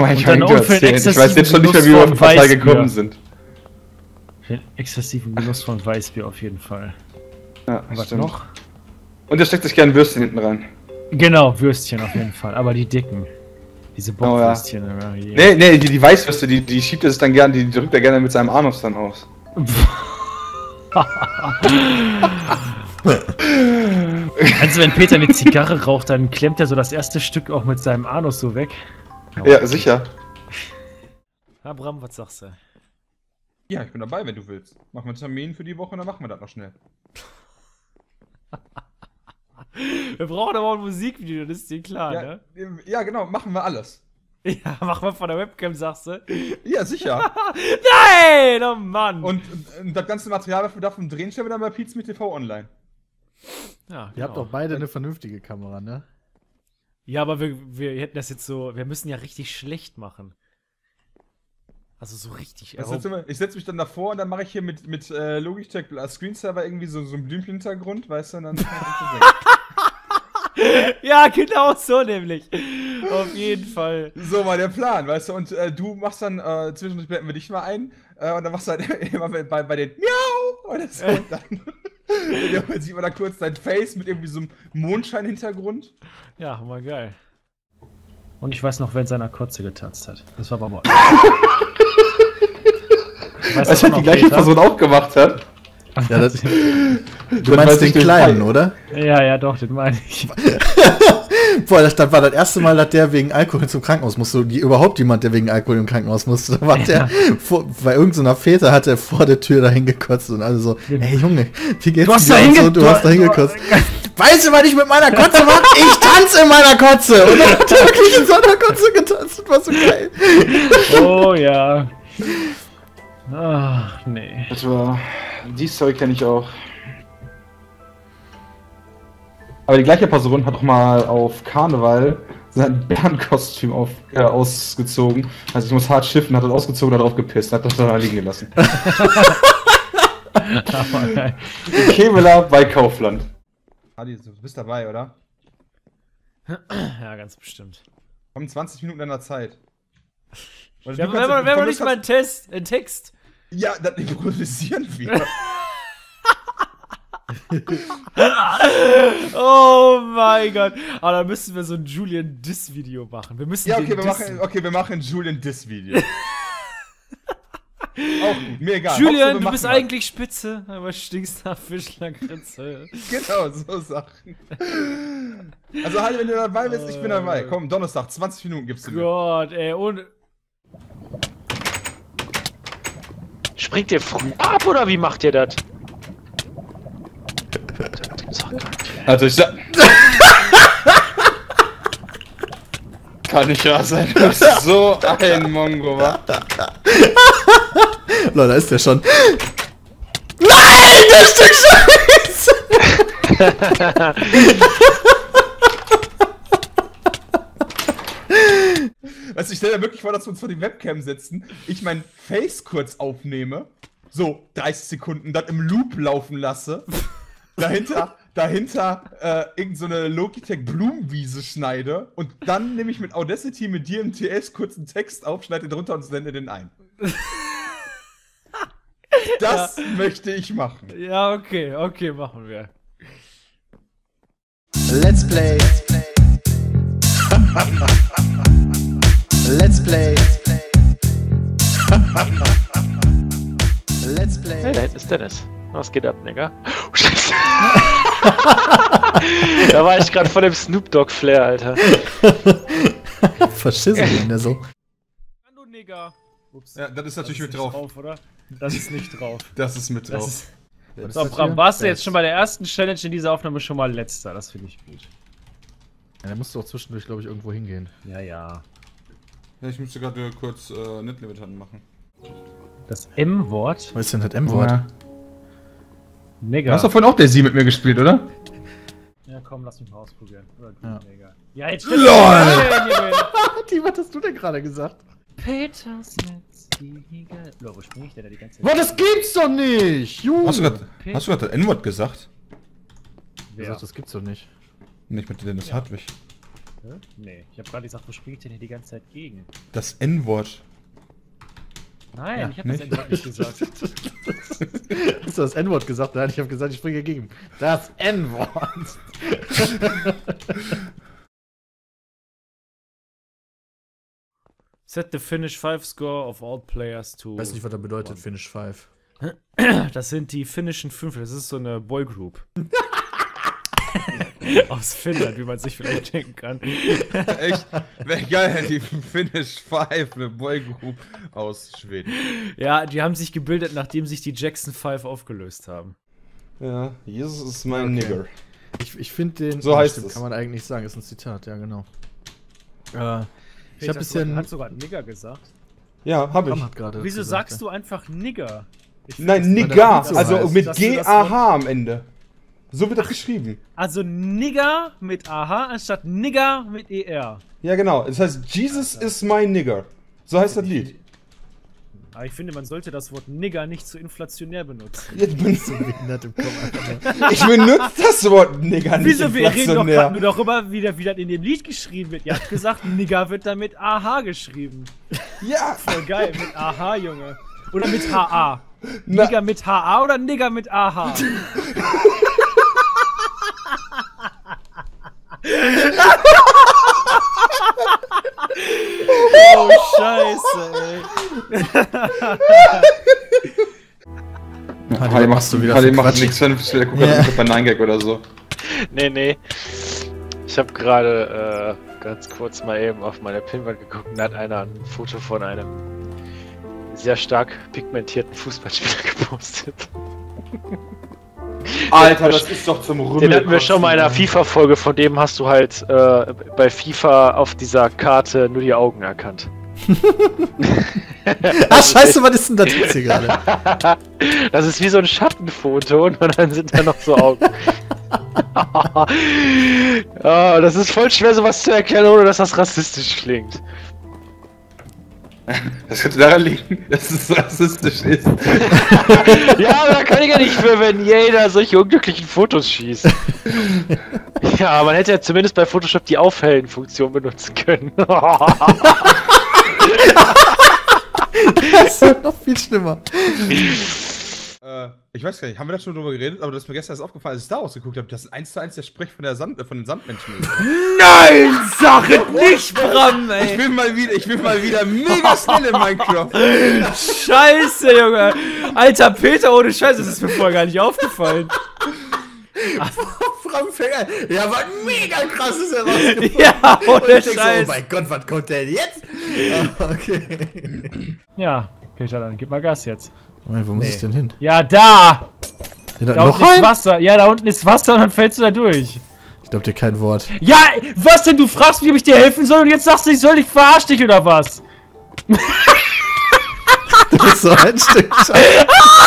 kann man Und eigentlich dann gar nicht Umfeld erzählen. Ich weiß jetzt schon nicht mehr, wie wir auf den Portal Weißbier. gekommen sind. Für den exzessiven Genuss von Weißbier auf jeden Fall. Ja, Und was stimmt. noch? Und der steckt sich gerne Würstchen hinten rein. Genau, Würstchen auf jeden Fall. Aber die dicken. Diese Oh, ja. Bockwürstchen. ja. Yeah. Nee, nee, die, die Weißwürste, die, die schiebt er sich dann gerne, die drückt er gerne mit seinem Anus dann aus. Also wenn Peter eine Zigarre raucht, dann klemmt er so das erste Stück auch mit seinem Anus so weg. Ja, sicher. Na Bram, was sagst du? Ja, ich bin dabei, wenn du willst. Machen wir einen Termin für die Woche und dann machen wir das noch schnell. Wir brauchen aber auch ein Musikvideo, das ist dir klar, Ja, ne? ja, genau, machen wir alles. Ja, machen wir von der Webcam, sagst du? Ja, sicher. Nein, oh Mann! Und, und das ganze Material, was wir davon drehen, stellen wir dann bei Pizza T V online. Ja, Ihr genau. habt doch beide eine vernünftige Kamera, ne? Ja, aber wir, wir hätten das jetzt so, wir müssen ja richtig schlecht machen. Also so richtig. Das erhoben. setz immer- ich setze mich dann davor und dann mache ich hier mit, mit äh, Logitech Screensaver irgendwie so, so einen Blümchen-Hintergrund, weißt du, und dann kann ich das singen. Ja, genau so nämlich. Auf jeden Fall. So war der Plan, weißt du, und äh, du machst dann, äh, zwischendurch blenden wir dich mal ein, äh, und dann machst du halt immer bei, bei, bei den Miau oder so, und dann, dann sieht man da kurz dein Face mit irgendwie so einem Mondschein-Hintergrund. Ja, mal geil. Und ich weiß noch, wer in seiner Kotze getanzt hat. Das war Baba. Was halt die gleiche Person auch gemacht hat. Ja, das, du Dann weiß meinst ich den den Kleinen, Fall. oder? Ja, ja, doch, den meine ich. Boah, das, das war das erste Mal, dass der wegen Alkohol zum Krankenhaus musste. Die, überhaupt jemand, der wegen Alkohol im Krankenhaus musste. Da war der, vor, bei irgendeiner Väter hat er vor der Tür dahin gekotzt und alle so, ey Junge, wie geht's Du hast dir? da Und so, hinge- du hast da hingekotzt. Weißt du, was ich mit meiner Kotze mache? Ich tanze in meiner Kotze! Und dann hat er wirklich in seiner Kotze getanzt. Das war so geil. Oh ja. Ach, nee. Das war. Die Story kenne ich auch. Aber die gleiche Person hat doch mal auf Karneval sein Bärenkostüm auf, äh, ausgezogen. Also ich muss hart schiffen, hat das ausgezogen, da drauf gepisst, hat das dann liegen gelassen. Kevela bei Kaufland. Adi, du bist dabei, oder? Ja, ganz bestimmt. Kommen zwanzig Minuten deiner Zeit. Oder Wir du haben kannst- wir komm, haben das nicht mal einen Test, einen Text. Ja, das improvisieren wir. Oh mein Gott. Aber da müssen wir so ein Julian Diss-Video machen. Wir müssen Ja, den okay, wir dissen. machen, okay, wir machen ein Julian Diss-Video. Auch gut, mir egal. Julian, Hauptsache, wir du bist machen eigentlich spitze, aber stinkst nach Fischlangritze. was. Genau, so Sachen. Also halt, wenn du dabei bist, ich bin dabei. Komm, Donnerstag, zwanzig Minuten gibst du mir. Gott, ey, und. Springt ihr früh ab oder wie macht ihr das? Also ich sag. Kann nicht wahr sein, du bist so ein Mongo, wa? Leute, da ist der schon. Nein, das Stück Scheiße! Weißt du, ich stell dir wirklich vor, dass wir uns vor die Webcam setzen, ich mein Face kurz aufnehme, so dreißig Sekunden, dann im Loop laufen lasse, dahinter, dahinter äh, irgend so eine Logitech Blumenwiese schneide und dann nehme ich mit Audacity mit dir im T S kurz einen Text auf, schneide den drunter und sende den ein. Das Ja. möchte ich machen. Ja, okay, okay, machen wir. Let's play. Let's play. Let's play. Hey, da hinten ist Dennis. Was geht ab, Nigga? Oh, Scheiße. Da war ich gerade voll im Snoop Dogg Flair, Alter. Verschissen, wenn der so. Hallo, Nigga. Ups. Ja, das ist natürlich das mit ist drauf. drauf. Oder? Das ist nicht drauf. Das ist mit Das drauf. ist- Was So, ist das Bram, hier? warst du Das. jetzt schon bei der ersten Challenge in dieser Aufnahme schon mal letzter? Das finde ich gut. Ja, der musste auch zwischendurch, glaube ich, irgendwo hingehen. Ja, ja. Ja, ich müsste gerade kurz äh, Net-Limit machen. Das M-Wort? Was ist denn das M-Wort? Ja. Nigga. Du hast doch vorhin auch Daisy mit mir gespielt, oder? Ja, komm, lass mich mal ausprobieren. Oder Ja. Nigga. Ja, jetzt LOL! Die, was hast du denn gerade gesagt? Peters Netzdiegel. Lo, wo spring ich denn da die ganze Zeit? Boah, das gibt's doch nicht! Junge! Hast du gerade hast du grad das N-Wort gesagt? Wer sagt, das gibt's doch nicht. Nicht mit Dennis Hartwig. Hä? Nee, ich habe gerade gesagt, wo springe ich denn hier die ganze Zeit gegen? Das N-Wort. Nein, Ja, ich habe das nicht? N-Wort nicht gesagt. Hast du das N-Wort gesagt? Nein, ich habe gesagt, ich springe gegen. Das N-Wort. Set the finish five score of all players to. Ich weiß nicht, was das bedeutet, Finish five. Das sind die finnischen fünf. Das ist so eine Boygroup. Aus Finnland, wie man sich vielleicht denken kann. Echt? Wäre geil, die Finish Five, eine Boygroup aus Schweden. Ja, die haben sich gebildet, nachdem sich die Jackson Five aufgelöst haben. Ja, Jesus ist mein Okay. Nigger. Ich, ich finde den. So heißt stimmt, es. Kann man eigentlich sagen, ist ein Zitat, ja, genau. Äh, ich Peter, habe hast bisschen. du- Hat sogar ein Nigger gesagt. Ja, hab ich. Bram hat gerade Wieso gesagt, sagst du einfach Nigger? Ich find Nein, das- Nigger, so also heißt, mit dass du G das A H am Ende. So wird das geschrieben. Also Nigger mit A H anstatt Nigger mit E R. Ja, genau. Das heißt, Jesus is my Nigger. So heißt das Lied. Aber ich finde, man sollte das Wort Nigger nicht zu inflationär benutzen. Ich benutze So behindert im Kopf einfach nur. ich benutze das Wort Nigger nicht Wieso? Wir reden doch inflationär. grad nur darüber, wie das wie das in dem Lied geschrieben wird. Ihr habt gesagt, Nigger wird da mit A H geschrieben. Ja. Voll geil, mit A H, Junge. Oder mit H A. Na- Nigger mit H A oder Nigger mit A H? Oh, Scheiße, ey. Harley machst du wieder Harley macht nichts vernünftig, der guckt Ja. bei neun Gag oder so. Nee, nee. Ich habe gerade äh, ganz kurz mal eben auf meine Pinwand geguckt und da hat einer ein Foto von einem sehr stark pigmentierten Fußballspieler gepostet. Alter, das ist doch zum Rümmel. Den hatten wir schon mal in einer FIFA-Folge, von dem hast du halt äh, bei FIFA auf dieser Karte nur die Augen erkannt. Ah, scheiße, was ist denn das jetzt hier gerade? Das ist wie so ein Schattenfoto und dann sind da noch so Augen. Ah, das ist voll schwer, sowas zu erkennen, ohne dass das rassistisch klingt. Das könnte daran liegen, dass es rassistisch ist. Ja, aber da kann ich ja nicht für, wenn jeder solche unglücklichen Fotos schießt. Ja, man hätte ja zumindest bei Photoshop die Aufhellen-Funktion benutzen können. Das ist noch viel schlimmer. äh, ich weiß gar nicht, haben wir da schon drüber geredet, aber das ist mir gestern erst aufgefallen, als ich Star Wars geguckt habe, das ist eins zu eins der Sprech von, der Sand, äh, von den Sandmenschen. Nein, sag es nicht, Bram, Ich ey. bin mal wieder, ich bin mal wieder mega schnell in Minecraft. Scheiße, Junge. Alter Peter, ohne Scheiße, das ist mir vorher gar nicht aufgefallen. Framfänger, ja, was mega krasses herausgefunden. Ja, Und ohne ich denk so, Scheiß. oh mein Gott, was kommt denn jetzt? Ah, okay. Ja, Peter, dann gib mal Gas jetzt. Moment, wo muss ich denn hin? Ja, da! Ja, da Da noch unten ist ein? Wasser. Ja, da unten ist Wasser und dann fällst du da durch. Ich glaub dir kein Wort. Ja, was denn? Du fragst mich, ob ich dir helfen soll und jetzt sagst du, ich soll dich verarsch dich oder was? Das ist so ein Stück Scheiße.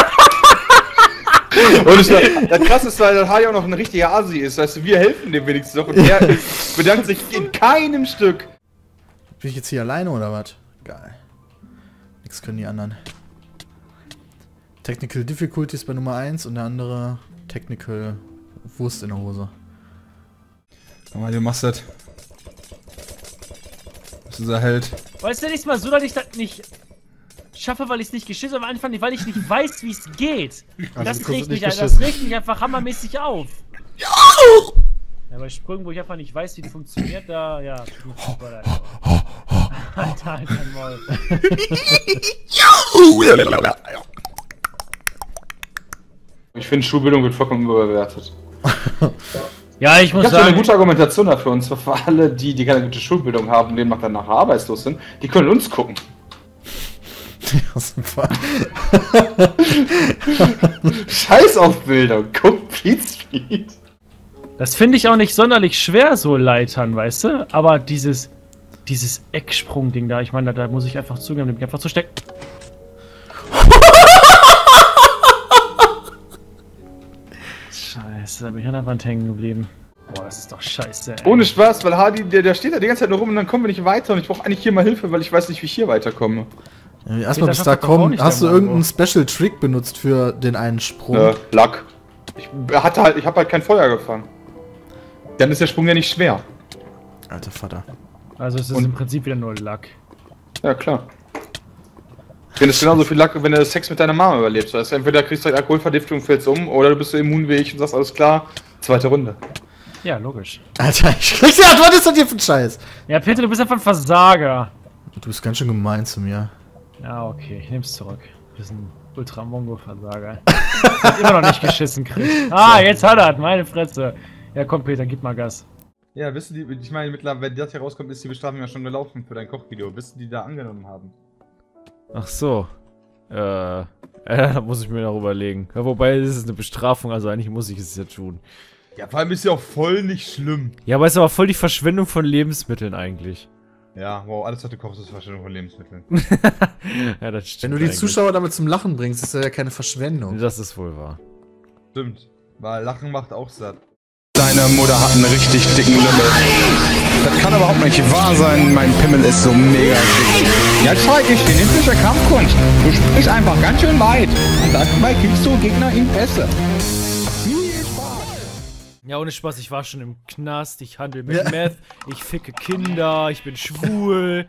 Und ich, das krasse ist, weil der Harley auch noch ein richtiger Asi ist. Weißt du, wir helfen dem wenigstens noch und er bedankt sich in keinem Stück. Bin ich jetzt hier alleine oder was? Geil. Nix können die anderen. Technical Difficulties bei Nummer eins und der andere Technical Wurst in der Hose. Aber du machst das. Das ist unser Held. Weißt du nicht mal so, dass ich das nicht schaffe, weil ich es nicht geschissen habe, einfach nicht, weil ich nicht weiß, wie es geht. Also, das, du kriegst regt es mich, nicht das geschissen. regt mich einfach hammermäßig auf. Ja, bei Sprüngen, wo ich einfach nicht weiß, wie die funktioniert, da, ja. Alter, Alter, Maul. Ich finde, Schulbildung wird vollkommen überbewertet. Ja, ich muss Ich habe so eine sagen, gute Argumentation dafür, und zwar für alle, die, die keine gute Schulbildung haben und demnach dann nachher arbeitslos sind, die können uns gucken. Ja, super. Scheiß auf Bildung, guck Pete Speed. das finde ich auch nicht sonderlich schwer, so Leitern, weißt du? Aber dieses, dieses Ecksprung-Ding da, ich meine, da, da muss ich einfach zugeben, nämlich einfach zu stecken. Scheiße, da bin ich an der Wand hängen geblieben. Boah, das ist doch scheiße, ey. Ohne Spaß, weil Hardy, der, der steht da die ganze Zeit nur rum und dann kommen wir nicht weiter und ich brauche eigentlich hier mal Hilfe, weil ich weiß nicht, wie ich hier weiterkomme. Ja, Erstmal bis schafft da das doch auch kommen, nicht, hast du der irgendeinen Mango. Special Trick benutzt für den einen Sprung? Äh, Lack. Ich hatte halt, ich habe halt kein Feuer gefangen. Dann ist der Sprung ja nicht schwer. Alter Vater. Also es ist Und- im Prinzip wieder nur Lack. Ja, klar. Wenn es genauso viel Lack, wenn du Sex mit deiner Mama überlebst. Das heißt, entweder kriegst du halt Alkoholvergiftung, fällst um, oder du bist so immunfähig und sagst, alles klar, zweite Runde. Ja, logisch. Alter, ich krieg die Antwort, was ist das hier für ein Scheiß? Ja, Peter, du bist einfach ein Versager. Du bist ganz schön gemein zu mir. Ja, okay, ich nehm's zurück. Du bist ein Ultramongo-Versager. Hat immer noch nicht geschissen kriegt. Ah, jetzt hat er, meine Fresse. Ja, komm, Peter, gib mal Gas. Ja, wissen die, ich meine, mittlerweile, wenn das hier rauskommt, ist die Bestrafung ja schon gelaufen für dein Kochvideo. Wissen die da angenommen haben? Ach so. Äh, äh, da muss ich mir noch überlegen. Ja, wobei, das ist eine Bestrafung, also eigentlich muss ich es ja tun. Ja, vor allem ist ja auch voll nicht schlimm. Ja, aber es ist aber voll die Verschwendung von Lebensmitteln eigentlich. Ja, wow, alles, was du kochst, ist Verschwendung von Lebensmitteln. Ja, das stimmt. Wenn du die eigentlich. Zuschauer damit zum Lachen bringst, ist das ja keine Verschwendung. Das ist wohl wahr. Stimmt. Weil Lachen macht auch satt. Deine Mutter hat einen richtig dicken Lümmel. Das kann überhaupt nicht wahr sein, mein Pimmel ist so mega dick. Ja, zeig ich dir, das ist ja Kampfkunst. Du springst einfach ganz schön weit. Und dabei kriegst du Gegner in Pässe. Ja, ohne Spaß, ich war schon im Knast, ich handel mit Ja. Meth, ich ficke Kinder, ich bin schwul.